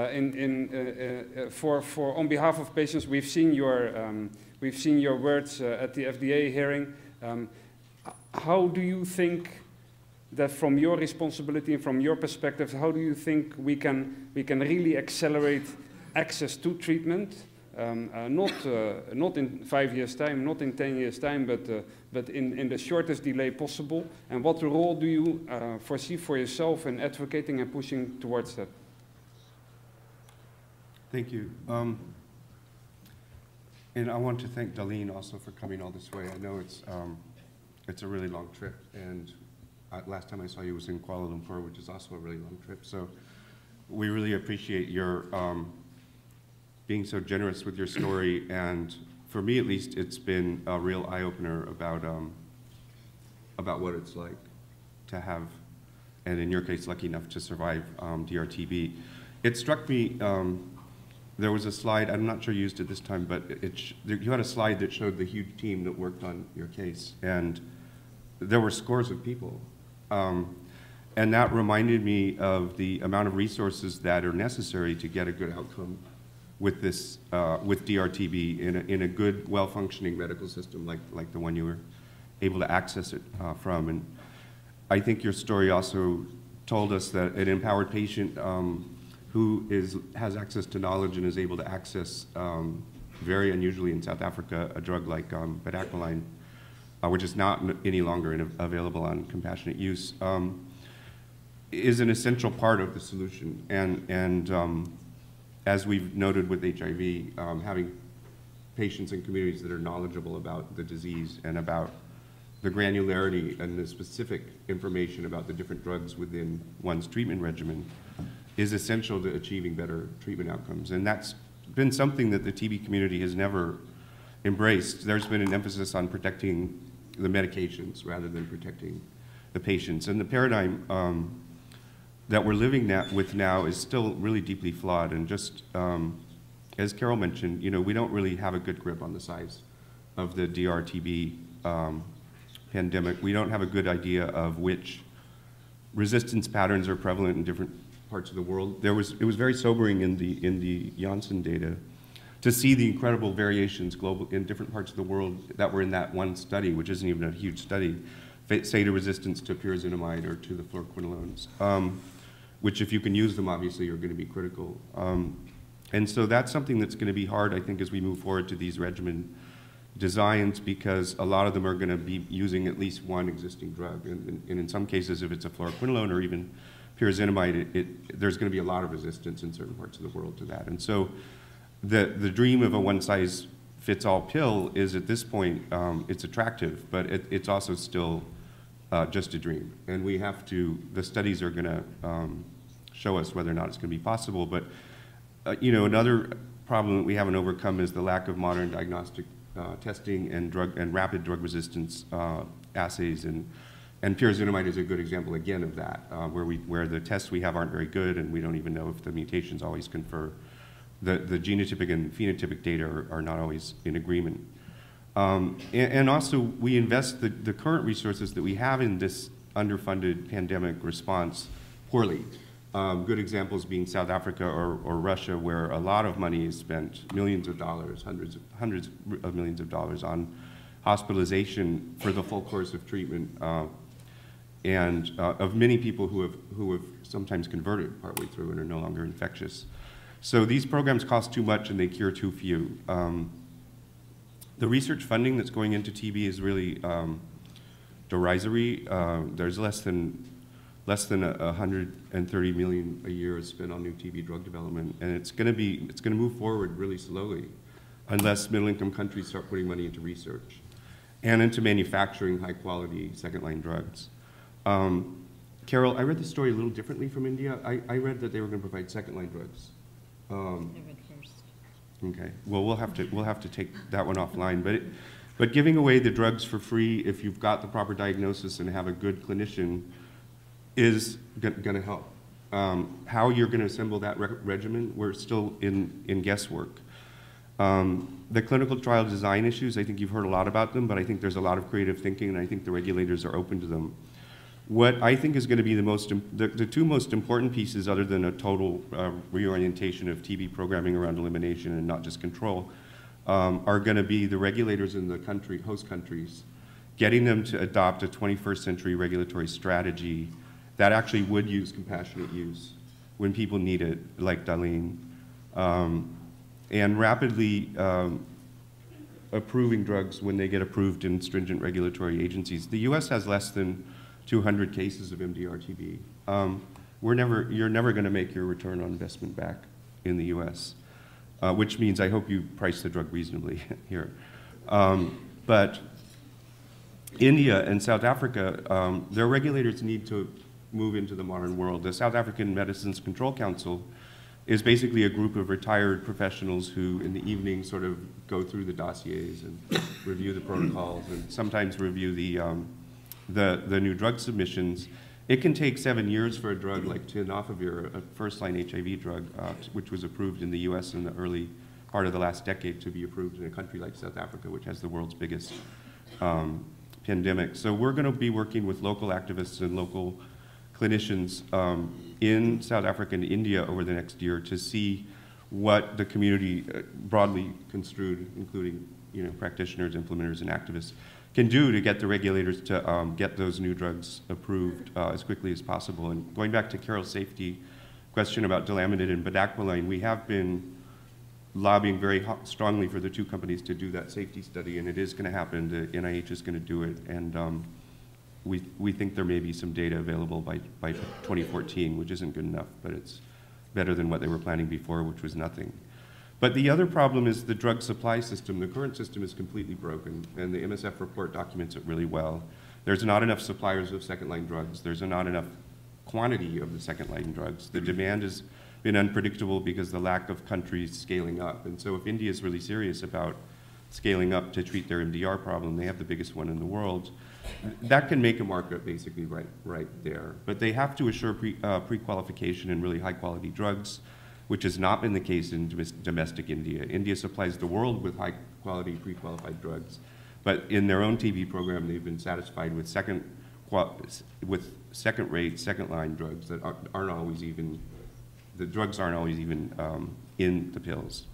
On behalf of patients, we've seen your words at the FDA hearing. How do you think that, from your responsibility and from your perspective, how do you think we can really accelerate access to treatment? Not in 5 years' time, not in 10 years' time, but in the shortest delay possible. And what role do you foresee for yourself in advocating and pushing towards that? Thank you. And I want to thank Darlene also for coming all this way. I know it's a really long trip, and last time I saw you was in Kuala Lumpur, which is also a really long trip. So we really appreciate your being so generous with your story, and for me at least, it's been a real eye-opener about what it's like to have, and in your case, lucky enough to survive DRTB. It struck me. There was a slide, I'm not sure you used it this time, but you had a slide that showed the huge team that worked on your case, and there were scores of people. And that reminded me of the amount of resources that are necessary to get a good outcome with this, with DRTB in a good, well-functioning medical system like the one you were able to access it from. And I think your story also told us that an empowered patient who has access to knowledge and is able to access, very unusually in South Africa, a drug like bedaquiline, which is not any longer available on compassionate use, is an essential part of the solution. And as we've noted with HIV, having patients in communities that are knowledgeable about the disease and about the granularity and the specific information about the different drugs within one's treatment regimen is essential to achieving better treatment outcomes. And that's been something that the TB community has never embraced. There's been an emphasis on protecting the medications rather than protecting the patients. And the paradigm that we're living with now is still really deeply flawed. And just as Carol mentioned, we don't really have a good grip on the size of the DRTB pandemic. We don't have a good idea of which resistance patterns are prevalent in different parts of the world. It was very sobering in the Janssen data to see the incredible variations in different parts of the world that were in that one study, which isn't even a huge study, say to resistance to pyrazinamide or to the fluoroquinolones, which if you can use them, obviously, are going to be critical. And so that's something that's going to be hard, I think, as we move forward to these regimen designs, because a lot of them are going to be using at least one existing drug. And in some cases, if it's a fluoroquinolone or even pyrazinamide, there's going to be a lot of resistance in certain parts of the world to that. And so the dream of a one-size-fits-all pill is, at this point, it's attractive, but it's also still just a dream. And we have to, the studies are going to show us whether or not it's going to be possible. But, another problem that we haven't overcome is the lack of modern diagnostic testing and rapid drug resistance assays. And pyrazinamide is a good example, again, of that, where the tests we have aren't very good, and we don't even know if the mutations always confer. The genotypic and phenotypic data are not always in agreement. And also, we invest the current resources that we have in this underfunded pandemic response poorly. Good examples being South Africa or Russia, where a lot of money is spent, millions of dollars, hundreds of millions of dollars on hospitalization for the full course of treatment, and of many people who have sometimes converted partway through and are no longer infectious. So these programs cost too much and they cure too few. The research funding that's going into TB is really derisory. There's less than 130 million a year is spent on new TB drug development, and it's going to move forward really slowly, unless middle-income countries start putting money into research and into manufacturing high-quality second-line drugs. Carol, I read the story a little differently from India. I read that they were going to provide second-line drugs. I read first. Okay. Well, we'll have to take that one offline. But giving away the drugs for free if you've got the proper diagnosis and have a good clinician is going to help. How you're going to assemble that regimen, we're still in guesswork. The clinical trial design issues, I think you've heard a lot about them, but I think there's a lot of creative thinking, and I think the regulators are open to them. What I think is going to be the two most important pieces, other than a total reorientation of TB programming around elimination and not just control, are going to be the regulators in the host countries, getting them to adopt a 21st century regulatory strategy that actually would use compassionate use when people need it, like Darlene, and rapidly approving drugs when they get approved in stringent regulatory agencies. The US has less than 200 cases of MDR-TB. You're never going to make your return on investment back in the US, which means I hope you price the drug reasonably here. But India and South Africa, their regulators need to move into the modern world. The South African Medicines Control Council is basically a group of retired professionals who in the evening sort of go through the dossiers and review the protocols and sometimes review the new drug submissions. It can take 7 years for a drug like tenofovir, a first-line HIV drug, which was approved in the US in the early part of the last decade, to be approved in a country like South Africa, which has the world's biggest pandemic. So we're going to be working with local activists and local clinicians in South Africa and India over the next year to see what the community, broadly construed, including practitioners, implementers, and activists, can do to get the regulators to get those new drugs approved as quickly as possible. And going back to Carol's safety question about delamanid and bedaquiline, we have been lobbying very strongly for the two companies to do that safety study, and it is going to happen. The NIH is going to do it, and we think there may be some data available by 2014, which isn't good enough, but it's better than what they were planning before, which was nothing. But the other problem is the drug supply system. The current system is completely broken, and the MSF report documents it really well. There's not enough suppliers of second-line drugs. There's not enough quantity of the second-line drugs. The demand has been unpredictable because the lack of countries scaling up. And so if India is really serious about scaling up to treat their MDR problem, they have the biggest one in the world, that can make a market basically right there. But they have to assure pre-qualification and really high-quality drugs, which has not been the case in domestic India. India supplies the world with high-quality pre-qualified drugs, but in their own TB program, they've been satisfied with second-rate, second-line drugs that aren't always even, the drugs aren't always even in the pills.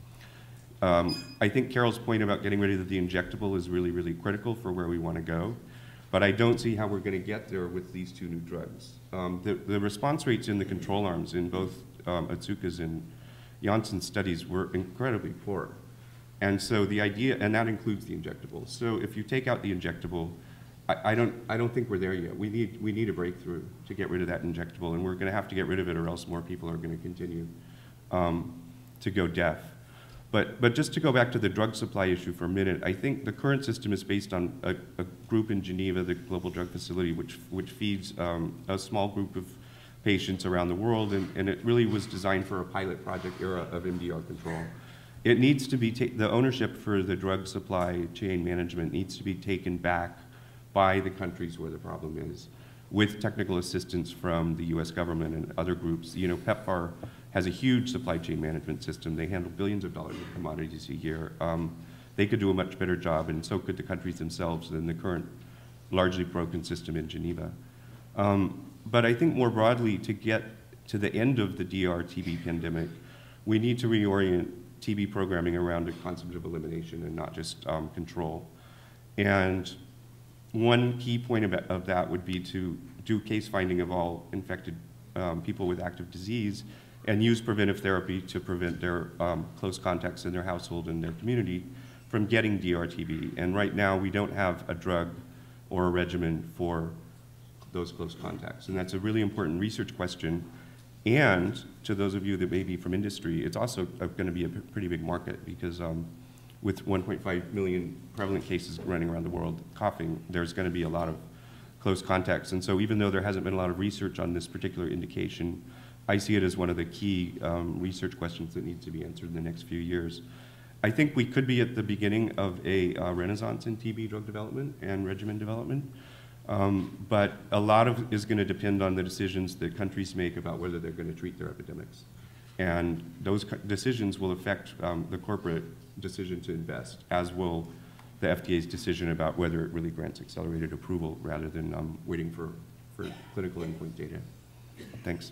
I think Carol's point about getting rid of the injectable is really, really critical for where we want to go. But I don't see how we're going to get there with these two new drugs. The response rates in the control arms in both Otsuka's and Janssen's studies were incredibly poor. And so the idea, and that includes the injectable. So if you take out the injectable, I don't think we're there yet. We need a breakthrough to get rid of that injectable, and we're going to have to get rid of it, or else more people are going to continue to go deaf. But just to go back to the drug supply issue for a minute, I think the current system is based on a group in Geneva, the Global Drug Facility, which feeds a small group of patients around the world, and it really was designed for a pilot project era of MDR control. It needs to be, the ownership for the drug supply chain management needs to be taken back by the countries where the problem is, with technical assistance from the US government and other groups. PEPFAR has a huge supply chain management system. They handle billions of dollars of commodities a year. They could do a much better job, and so could the countries themselves, than the current largely broken system in Geneva. But I think more broadly, to get to the end of the DR-TB pandemic, we need to reorient TB programming around a concept of elimination and not just control. And one key point of that would be to do case finding of all infected people with active disease and use preventive therapy to prevent their close contacts in their household and their community from getting DR-TB. And right now, we don't have a drug or a regimen for those close contacts. And that's a really important research question. And to those of you that may be from industry, it's also going to be a pretty big market because with 1.5 million prevalent cases running around the world coughing, there's going to be a lot of close contacts. And so even though there hasn't been a lot of research on this particular indication, I see it as one of the key research questions that needs to be answered in the next few years. I think we could be at the beginning of a renaissance in TB drug development and regimen development. But a lot of it is going to depend on the decisions that countries make about whether they're going to treat their epidemics. And those decisions will affect the corporate decision to invest, as will the FDA's decision about whether it really grants accelerated approval rather than waiting for clinical endpoint data. Thanks.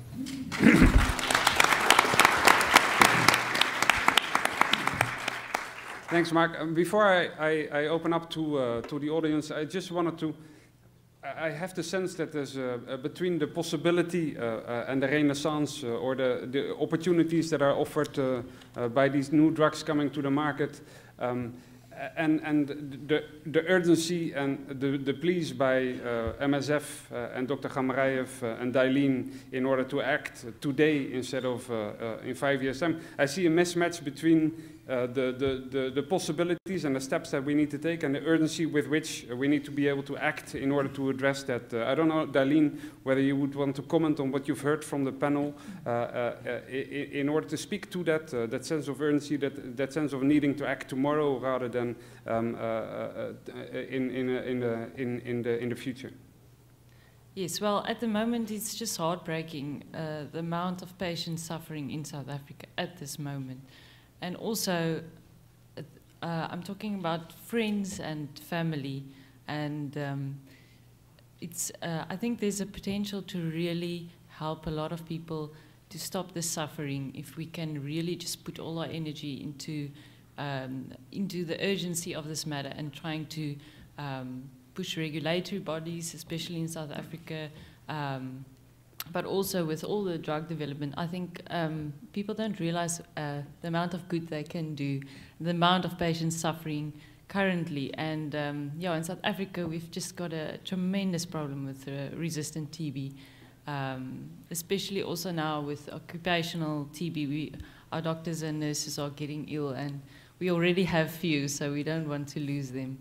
Thanks, Mark. Before I open up to the audience, I just wanted to, I have the sense that there's between the possibility and the renaissance or the opportunities that are offered by these new drugs coming to the market and the urgency and the pleas by MSF and Dr. Ghamraev and Dailin in order to act today instead of in 5 years' time, I see a mismatch between the possibilities and the steps that we need to take and the urgency with which we need to be able to act in order to address that. I don't know, Dailin, whether you would want to comment on what you've heard from the panel in order to speak to that sense of urgency, that sense of needing to act tomorrow rather than in the future. Yes, well, at the moment it's just heartbreaking, the amount of patients suffering in South Africa at this moment. And also, I'm talking about friends and family, and I think there's a potential to really help a lot of people to stop the suffering if we can really just put all our energy into the urgency of this matter and trying to push regulatory bodies, especially in South Africa, but also with all the drug development. I think people don't realize the amount of good they can do, the amount of patients suffering currently. And yeah, in South Africa, we've just got a tremendous problem with resistant TB, especially also now with occupational TB. Our doctors and nurses are getting ill, and we already have few, so we don't want to lose them.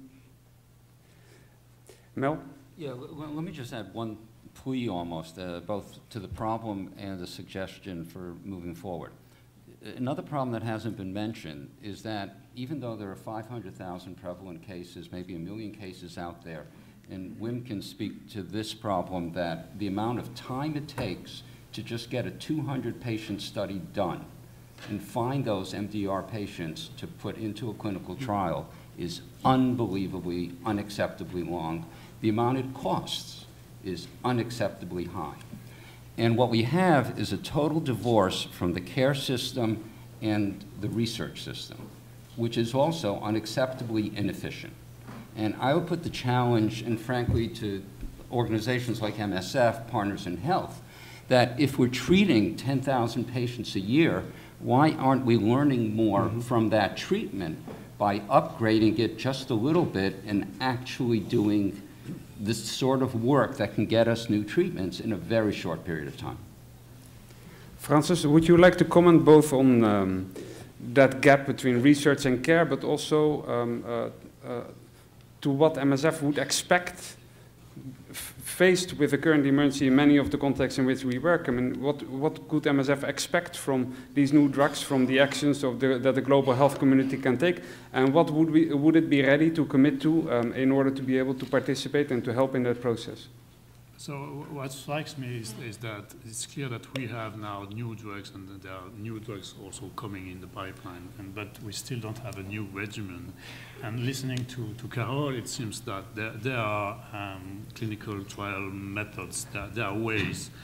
Mel? Yeah, let me just add one plea almost, both to the problem and the suggestion for moving forward. Another problem that hasn't been mentioned is that even though there are 500,000 prevalent cases, maybe 1 million cases out there, and Wim can speak to this problem, that the amount of time it takes to just get a 200-patient study done and find those MDR patients to put into a clinical trial is unbelievably, unacceptably long. The amount it costs is unacceptably high. And what we have is a total divorce from the care system and the research system, which is also unacceptably inefficient. And I would put the challenge, and frankly, to organizations like MSF, Partners in Health, that if we're treating 10,000 patients a year, why aren't we learning more from that treatment by upgrading it just a little bit and actually doing this sort of work that can get us new treatments in a very short period of time? Francis, would you like to comment both on that gap between research and care, but also to what MSF would expect faced with the current emergency in many of the contexts in which we work? I mean, what could MSF expect from these new drugs, from the actions of that the global health community can take, and what would it be ready to commit to in order to be able to participate and to help in that process? So what strikes me is that it's clear that we have now new drugs, and there are new drugs also coming in the pipeline, but we still don't have a new regimen. And listening to Carol, it seems that there are clinical trial methods, there are ways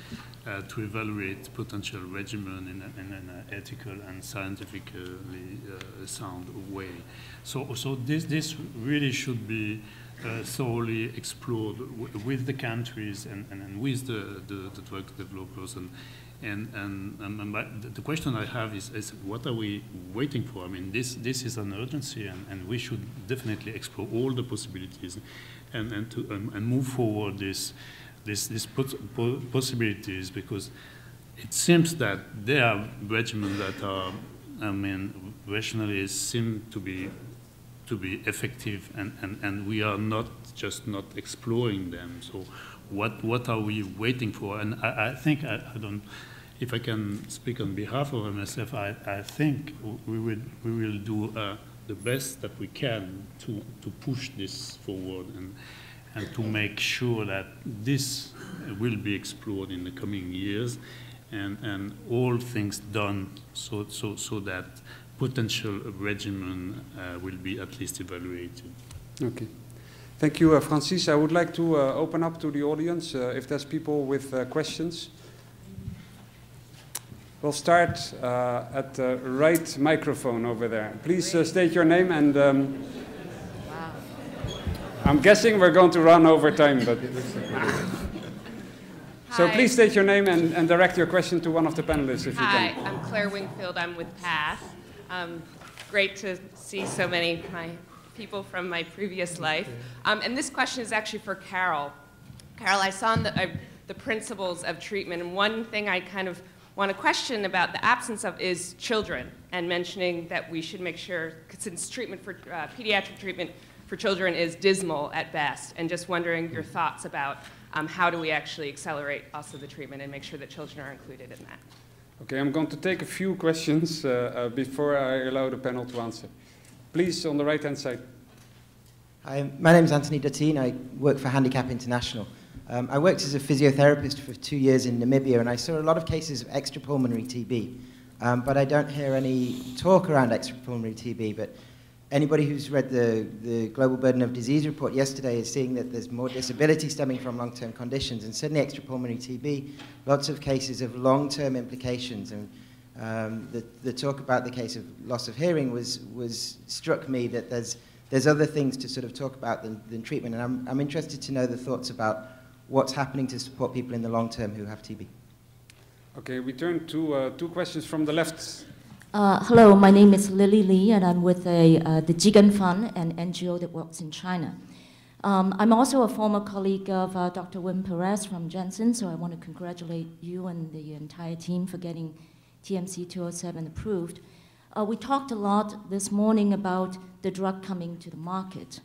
to evaluate potential regimen in an ethical and scientifically sound way. So this really should be thoroughly explored with the countries and with the drug developers. And the question I have is what are we waiting for? I mean, this is an urgency, and we should definitely explore all the possibilities and move forward these possibilities, because it seems that there are regimens that are, I mean, rationally seem to be effective, and we are not exploring them. So what are we waiting for? And I think, I don't, if I can speak on behalf of MSF, I think we will do the best that we can to push this forward and to make sure that this will be explored in the coming years, and all things done so that potential regimen will be at least evaluated. Okay. Thank you, Francis. I would like to open up to the audience if there's people with questions. We'll start at the right microphone over there. Please state your name, and I'm guessing we're going to run over time, but so please state your name and direct your question to one of the panelists if you can. Hi, I'm Claire Wingfield. I'm with PATH. Great to see so many people from my previous life. And this question is actually for Carol. Carol, I saw in the principles of treatment, and one thing I kind of want to question about the absence of is children, and mentioning that we should make sure, since treatment for pediatric treatment for children is dismal at best, and just wondering your thoughts about how do we actually accelerate also the treatment and make sure that children are included in that. Okay, I'm going to take a few questions before I allow the panel to answer. Please, on the right-hand side. Hi, my name is Anthony Datin. I work for Handicap International. I worked as a physiotherapist for 2 years in Namibia, and I saw a lot of cases of extrapulmonary TB. But I don't hear any talk around extrapulmonary TB. But anybody who's read the Global Burden of Disease report yesterday is seeing that there's more disability stemming from long-term conditions, and certainly extrapulmonary TB, lots of cases of long-term implications. And the talk about the case of loss of hearing struck me that there's other things to sort of talk about than treatment. And I'm interested to know the thoughts about what's happening to support people in the long term who have TB. Okay, we turn to two questions from the left. Hello, my name is Lily Lee, and I'm with the Jigen Fund, an NGO that works in China. I'm also a former colleague of Dr. Wim Perez from Janssen, so I want to congratulate you and the entire team for getting TMC 207 approved. We talked a lot this morning about the drug coming to the market.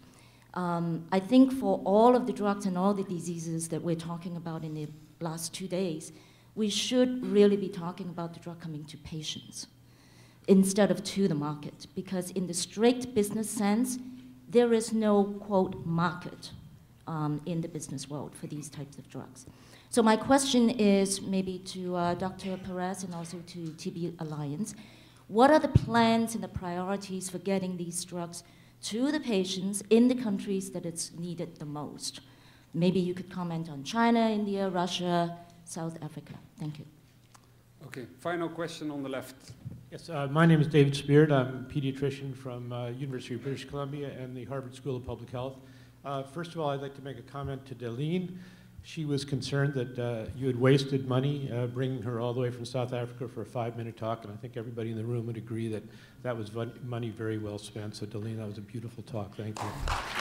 I think for all of the drugs and all the diseases that we're talking about in the last 2 days, we should really be talking about the drug coming to patients instead of to the market, because in the straight business sense, there is no, quote, market in the business world for these types of drugs. So my question is maybe to Dr. Perez and also to TB Alliance. What are the plans and the priorities for getting these drugs to the patients in the countries that it's needed the most? Maybe you could comment on China, India, Russia, South Africa. Thank you. Okay, final question on the left. Yes, my name is David Speard. I'm a pediatrician from University of British Columbia and the Harvard School of Public Health. First of all, I'd like to make a comment to Deline. She was concerned that you had wasted money bringing her all the way from South Africa for a 5-minute talk, and I think everybody in the room would agree that that was money very well spent. So, Deline, that was a beautiful talk. Thank you.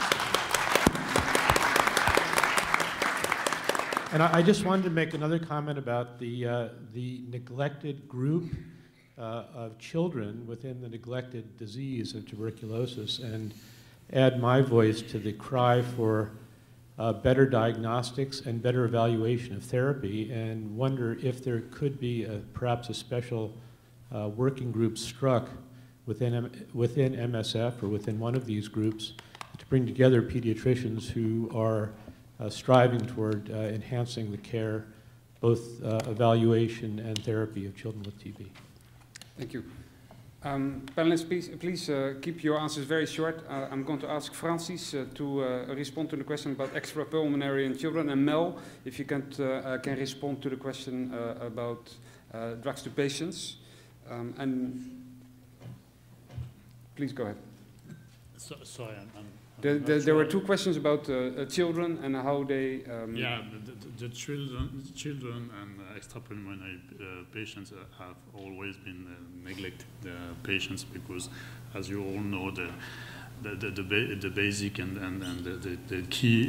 And I just wanted to make another comment about the neglected group of children within the neglected disease of tuberculosis, and add my voice to the cry for better diagnostics and better evaluation of therapy, and wonder if there could be perhaps a special working group struck within MSF or within one of these groups to bring together pediatricians who are striving toward enhancing the care, both evaluation and therapy of children with TB. Thank you. Panelists, please keep your answers very short. I'm going to ask Francis to respond to the question about extrapulmonary in children, and Mel, if you can respond to the question about drugs to patients. And please go ahead. Sorry, there were two questions about children and how they... yeah, the children and extrapulmonary patients have always been neglected patients because, as you all know, the basic and the key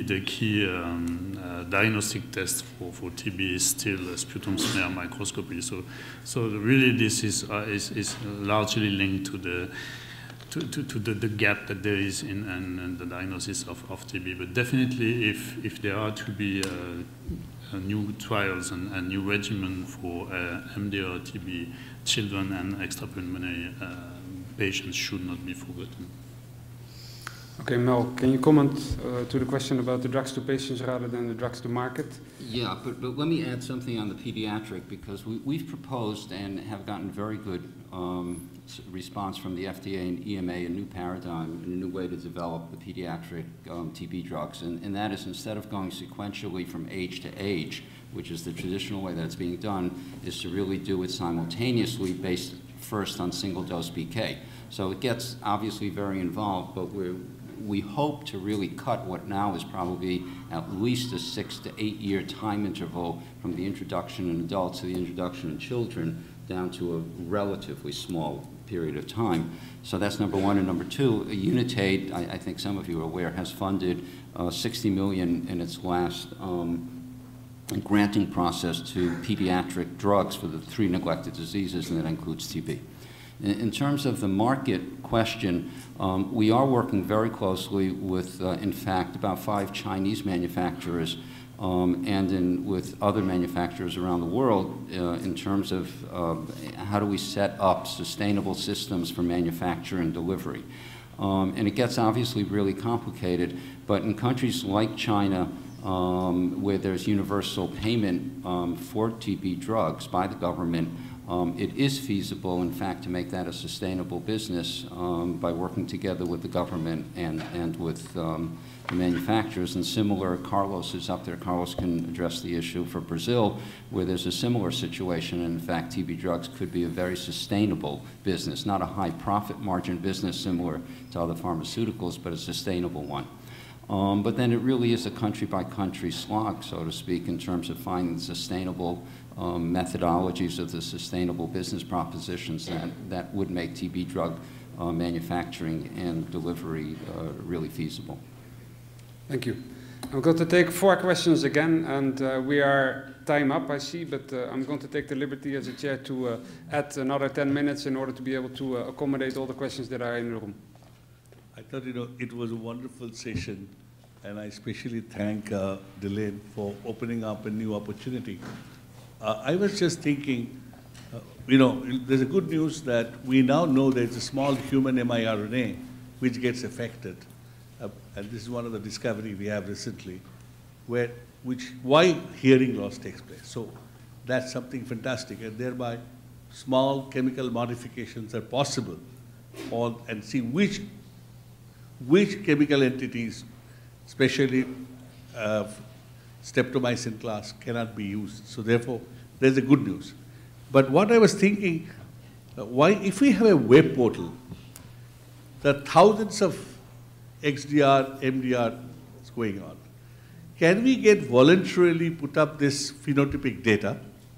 diagnostic test for TB is still sputum smear microscopy. So really this is largely linked to the gap that there is in the diagnosis of TB. But definitely, if there are to be new trials and new regimen for MDR TB, children and extrapulmonary patients should not be forgotten. Okay, Mel, can you comment to the question about the drugs to patients rather than the drugs to market? Yeah, but let me add something on the pediatric, because we've proposed and have gotten very good response from the FDA and EMA, a new paradigm and a new way to develop the pediatric TB drugs. And that is, instead of going sequentially from age to age, which is the traditional way that it's being done, is to really do it simultaneously based first on single-dose PK. So it gets obviously very involved, but we hope to really cut what now is probably at least a 6 to 8 year time interval from the introduction in adults to the introduction in children down to a relatively small period of time. So that's number one. And number two, Unitaid, I think some of you are aware, has funded $60 million in its last granting process to pediatric drugs for the 3 neglected diseases, and that includes TB. In terms of the market question, we are working very closely with, in fact, about 5 Chinese manufacturers and with other manufacturers around the world in terms of how do we set up sustainable systems for manufacture and delivery. And it gets obviously really complicated, but in countries like China, where there's universal payment for TB drugs by the government, it is feasible, in fact, to make that a sustainable business by working together with the government and with the manufacturers. And similar, Carlos is up there. Carlos can address the issue for Brazil, where there's a similar situation. And in fact, TB drugs could be a very sustainable business, not a high profit margin business similar to other pharmaceuticals, but a sustainable one. But then it really is a country-by-country slog, so to speak, in terms of finding sustainable methodologies of the sustainable business propositions that would make TB drug manufacturing and delivery really feasible. Thank you. I'm going to take 4 questions again, and we are time up, I see, but I'm going to take the liberty as a chair to add another 10 minutes in order to be able to accommodate all the questions that are in the room. I thought, it was a wonderful session, and I especially thank Delaine for opening up a new opportunity. I was just thinking, there's a good news that we now know there's a small human miRNA which gets affected, and this is one of the discoveries we have recently, why hearing loss takes place. So that's something fantastic, and thereby small chemical modifications are possible, and see which chemical entities, especially streptomycin class, cannot be used. So therefore, there's a good news. But what I was thinking, if we have a web portal, there are thousands of XDR, MDR is going on. Can we voluntarily put up this phenotypic data,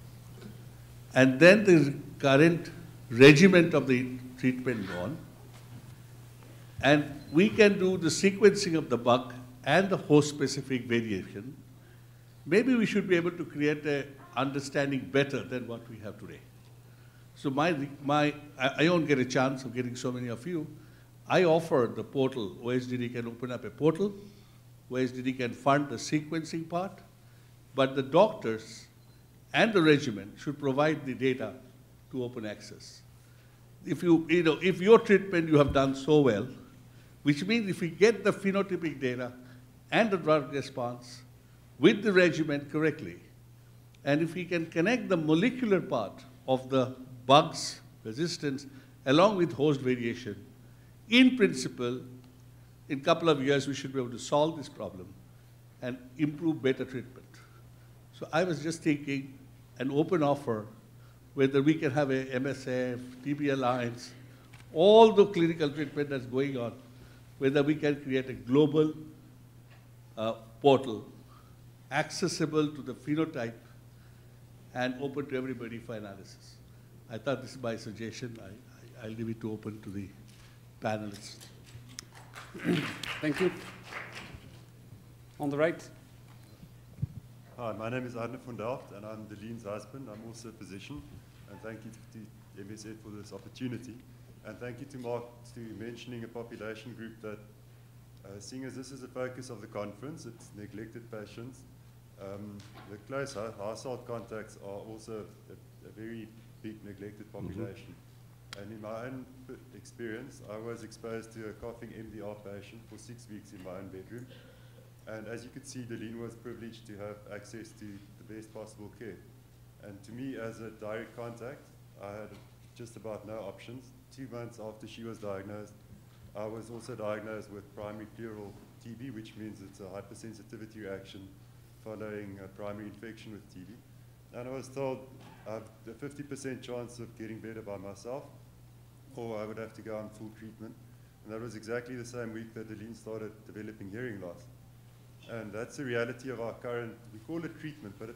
and then the current regimen of the treatment gone, and we can do the sequencing of the bug and the host-specific variation? Maybe we should be able to create an understanding better than what we have today. So I don't get a chance of getting so many of you. I offer the portal. OSDD can open up a portal. OSDD can fund the sequencing part, but the doctors and the regimen should provide the data to open access. If your treatment you have done so well, which means if we get the phenotypic data and the drug response with the regimen correctly, and if we can connect the molecular part of the bugs resistance along with host variation, in principle, in a couple of years, we should be able to solve this problem and improve better treatment. So I was just thinking an open offer, whether we can have a MSF, TB Alliance, all the clinical treatment that's going on, whether we can create a global portal accessible to the phenotype and open to everybody for analysis. I thought this is my suggestion. I'll leave it open to the panelists. Thank you. On the right. Hi, my name is Arne van Delft, and I'm Deline's husband. I'm also a physician, and thank you to MSF for this opportunity. And thank you to Mark to mentioning a population group that, seeing as this is the focus of the conference, it's neglected patients. The close household contacts are also a very big neglected population. And in my own experience, I was exposed to a coughing MDR patient for 6 weeks in my own bedroom. And as you could see, Deline was privileged to have access to the best possible care. And to me, as a direct contact, I had just about no options. 2 months after she was diagnosed, I was also diagnosed with primary pleural TB, which means it's a hypersensitivity reaction following a primary infection with TB. And I was told I have a 50% chance of getting better by myself, or I would have to go on full treatment. And that was exactly the same week that Deline started developing hearing loss. And that's the reality of our current, we call it treatment, but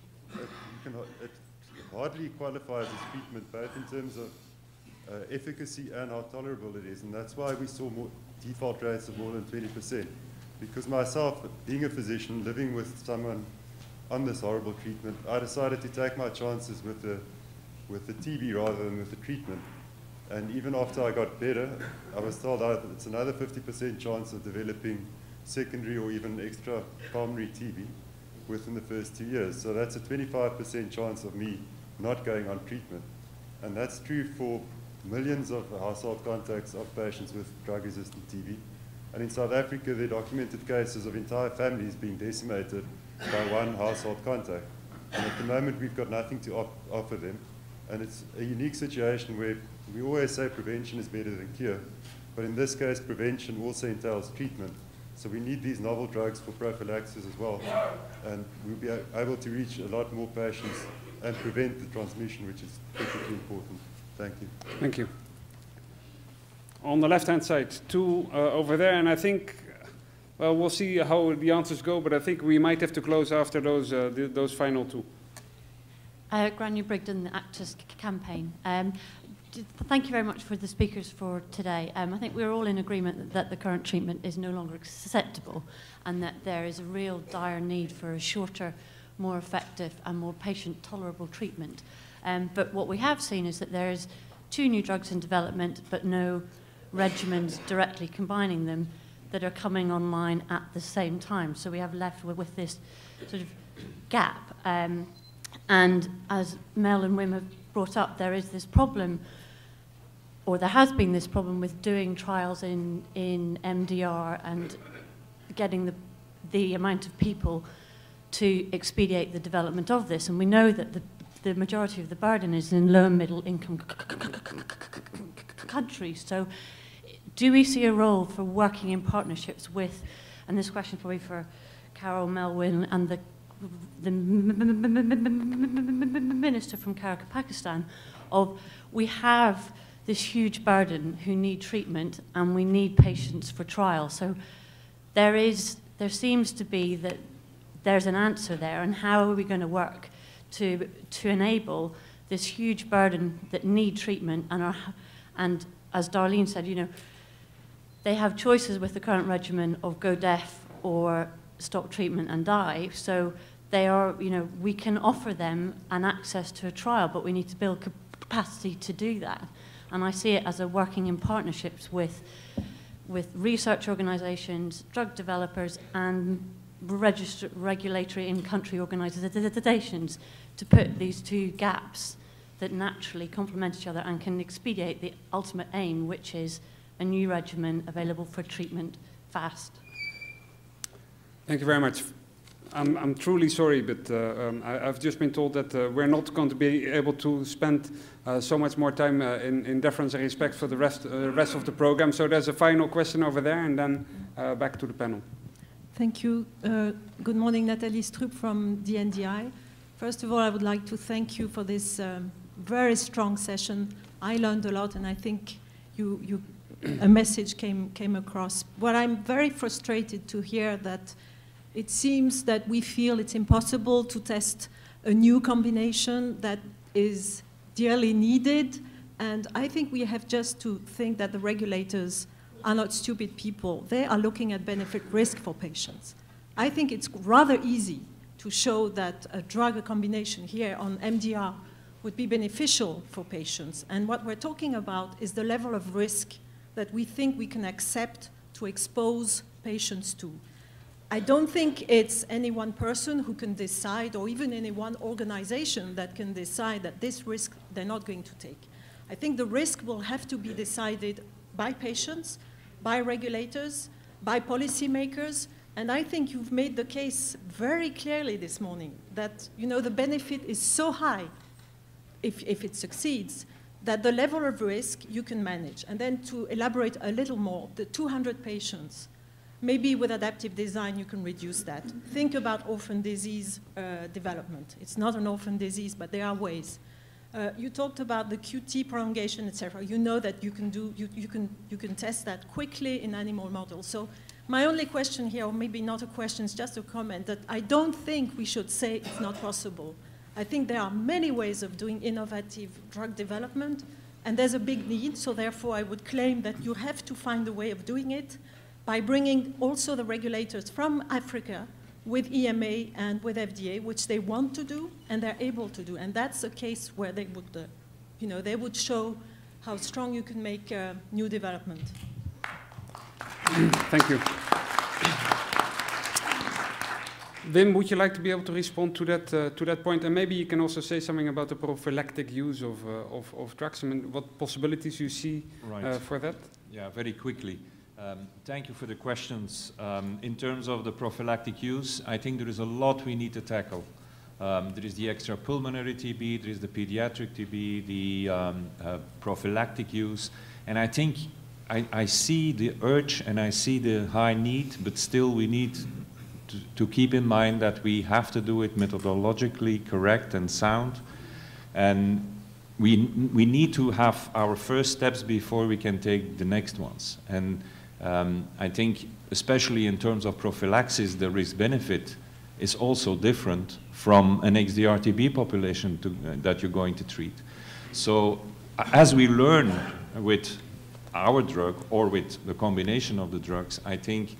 it hardly qualifies as treatment, both in terms of efficacy and how tolerable it is. And that's why we saw more default rates of more than 20%. Because myself, being a physician, living with someone on this horrible treatment, I decided to take my chances with the TB rather than with the treatment. And even after I got better, I was told it's another 50% chance of developing secondary or even extra pulmonary TB within the first 2 years. So that's a 25% chance of me not going on treatment. And that's true for millions of household contacts of patients with drug-resistant TB. And in South Africa, there are documented cases of entire families being decimated by one household contact. And at the moment, we've got nothing to offer them. And it's a unique situation where we always say prevention is better than cure. But in this case, prevention also entails treatment. So we need these novel drugs for prophylaxis as well. And we'll be able to reach a lot more patients and prevent the transmission, which is critically important. Thank you. Thank you. On the left-hand side, 2 over there, and I think, well, we'll see how the answers go, but I think we might have to close after those final 2. Gráinne Brigden, the Actors Campaign. Thank you very much for the speakers for today. I think we're all in agreement that the current treatment is no longer acceptable and that there is a real dire need for a shorter, more effective and more patient-tolerable treatment. But what we have seen is that there's 2 new drugs in development, but no regimens directly combining them that are coming online at the same time. So we have left with this sort of gap. And as Mel and Wim have brought up, there is this problem, or there has been this problem with doing trials in MDR and getting the amount of people to expedite the development of this. And we know that the majority of the burden is in low and middle income countries. So do we see a role for working in partnerships with, and this question is probably for Carol, Melwyn, and the minister from Pakistan, of we have this huge burden who need treatment and we need patients for trial. So there seems to be that there's an answer there, and how are we going to work to enable this huge burden that need treatment and as Darlene said, you know, they have choices with the current regimen of go deaf or stop treatment and die. So they are, you know, we can offer them an access to a trial, but we need to build capacity to do that. And I see it as a working in partnerships with research organizations, drug developers, and regulatory in-country organizations to put these 2 gaps that naturally complement each other and can expedite the ultimate aim, which is a new regimen available for treatment fast. Thank you very much. I'm truly sorry, but I've just been told that we're not going to be able to spend so much more time in deference and respect for the rest of the program. So there's a final question over there, and then back to the panel. Thank you. Good morning, Nathalie Strup from the NDI. First of all, I would like to thank you for this very strong session. I learned a lot, and I think a message came across. What I'm very frustrated to hear that it seems that we feel it's impossible to test a new combination that is dearly needed, and I think we have just to think that the regulators are not stupid people. They are looking at benefit risk for patients. I think it's rather easy to show that a drug combination here on MDR would be beneficial for patients, and what we're talking about is the level of risk that we think we can accept to expose patients to. I don't think it's any one person who can decide, or even any one organization that can decide that this risk they're not going to take. I think the risk will have to be decided by patients, by regulators, by policymakers, and I think you've made the case very clearly this morning that the benefit is so high if it succeeds, that the level of risk you can manage. And then to elaborate a little more, the 200 patients, maybe with adaptive design you can reduce that. Think about orphan disease development. It's not an orphan disease, but there are ways. You talked about the QT prolongation, etc. You know that you can test that quickly in animal models. So my only question here, or maybe not a question, it's just a comment, that I don't think we should say it's not possible. I think there are many ways of doing innovative drug development, and there's a big need, so therefore I would claim that you have to find a way of doing it by bringing also the regulators from Africa with EMA and with FDA, which they want to do and they're able to do. And that's a case where they would, they would show how strong you can make new development. Thank you. Wim, would you like to be able to respond to that point? And maybe you can also say something about the prophylactic use of drugs. I mean, what possibilities you see for that? Yeah, very quickly. Thank you for the questions. In terms of the prophylactic use, I think there is a lot we need to tackle. There is the extrapulmonary TB, there is the pediatric TB, the prophylactic use, and I think I see the urge and I see the high need, but still we need to keep in mind that we have to do it methodologically correct and sound, and we need to have our first steps before we can take the next ones. And I think especially in terms of prophylaxis, the risk-benefit is also different from an XDR-TB population that you're going to treat. So as we learn with our drug or with the combination of the drugs, I think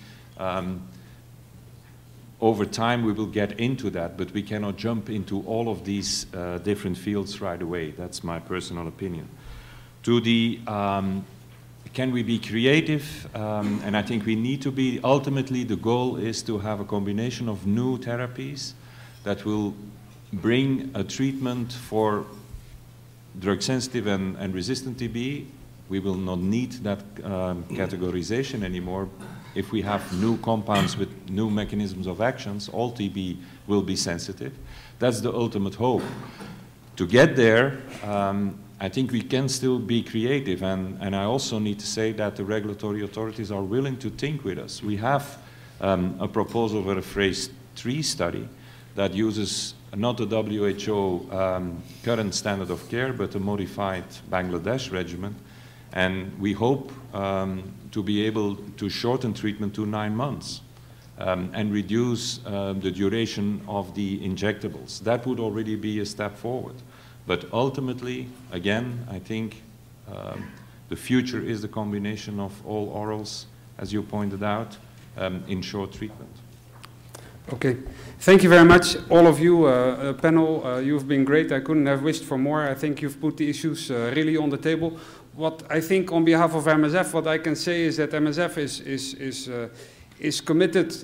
over time we will get into that, but we cannot jump into all of these different fields right away. That's my personal opinion. To the can we be creative? And I think we need to be. Ultimately, the goal is to have a combination of new therapies that will bring a treatment for drug-sensitive and resistant TB. We will not need that categorization anymore. If we have new compounds with new mechanisms of actions, all TB will be sensitive. That's the ultimate hope. To get there, I think we can still be creative, and I also need to say that the regulatory authorities are willing to think with us. We have a proposal for a phase 3 study that uses not the WHO current standard of care, but a modified Bangladesh regimen, and we hope to be able to shorten treatment to 9 months and reduce the duration of the injectables. That would already be a step forward. But ultimately, again, I think the future is the combination of all orals, as you pointed out, in short treatment. Okay, thank you very much, all of you, panel. You've been great. I couldn't have wished for more. I think you've put the issues really on the table. What I think, on behalf of MSF, what I can say is that MSF is committed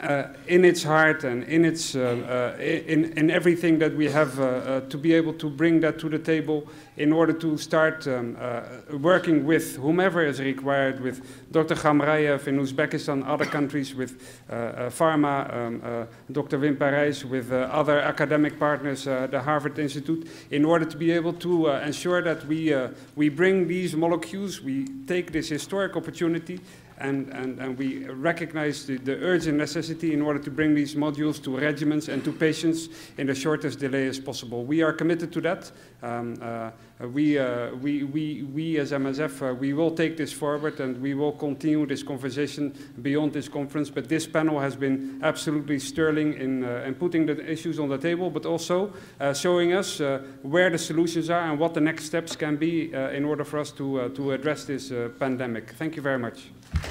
in its heart and in its in everything that we have to be able to bring that to the table in order to start working with whomever is required, with Dr. Gamrayev in Uzbekistan, other countries, with pharma, Dr. Wim Parijs, with other academic partners, the Harvard Institute, in order to be able to ensure that we bring these molecules, we take this historic opportunity, and we recognize the urgent necessity in order to bring these modules to regimens and to patients in the shortest delay as possible. We are committed to that. We as MSF, we will take this forward and we will continue this conversation beyond this conference. But this panel has been absolutely sterling in putting the issues on the table, but also showing us where the solutions are and what the next steps can be in order for us to address this pandemic. Thank you very much.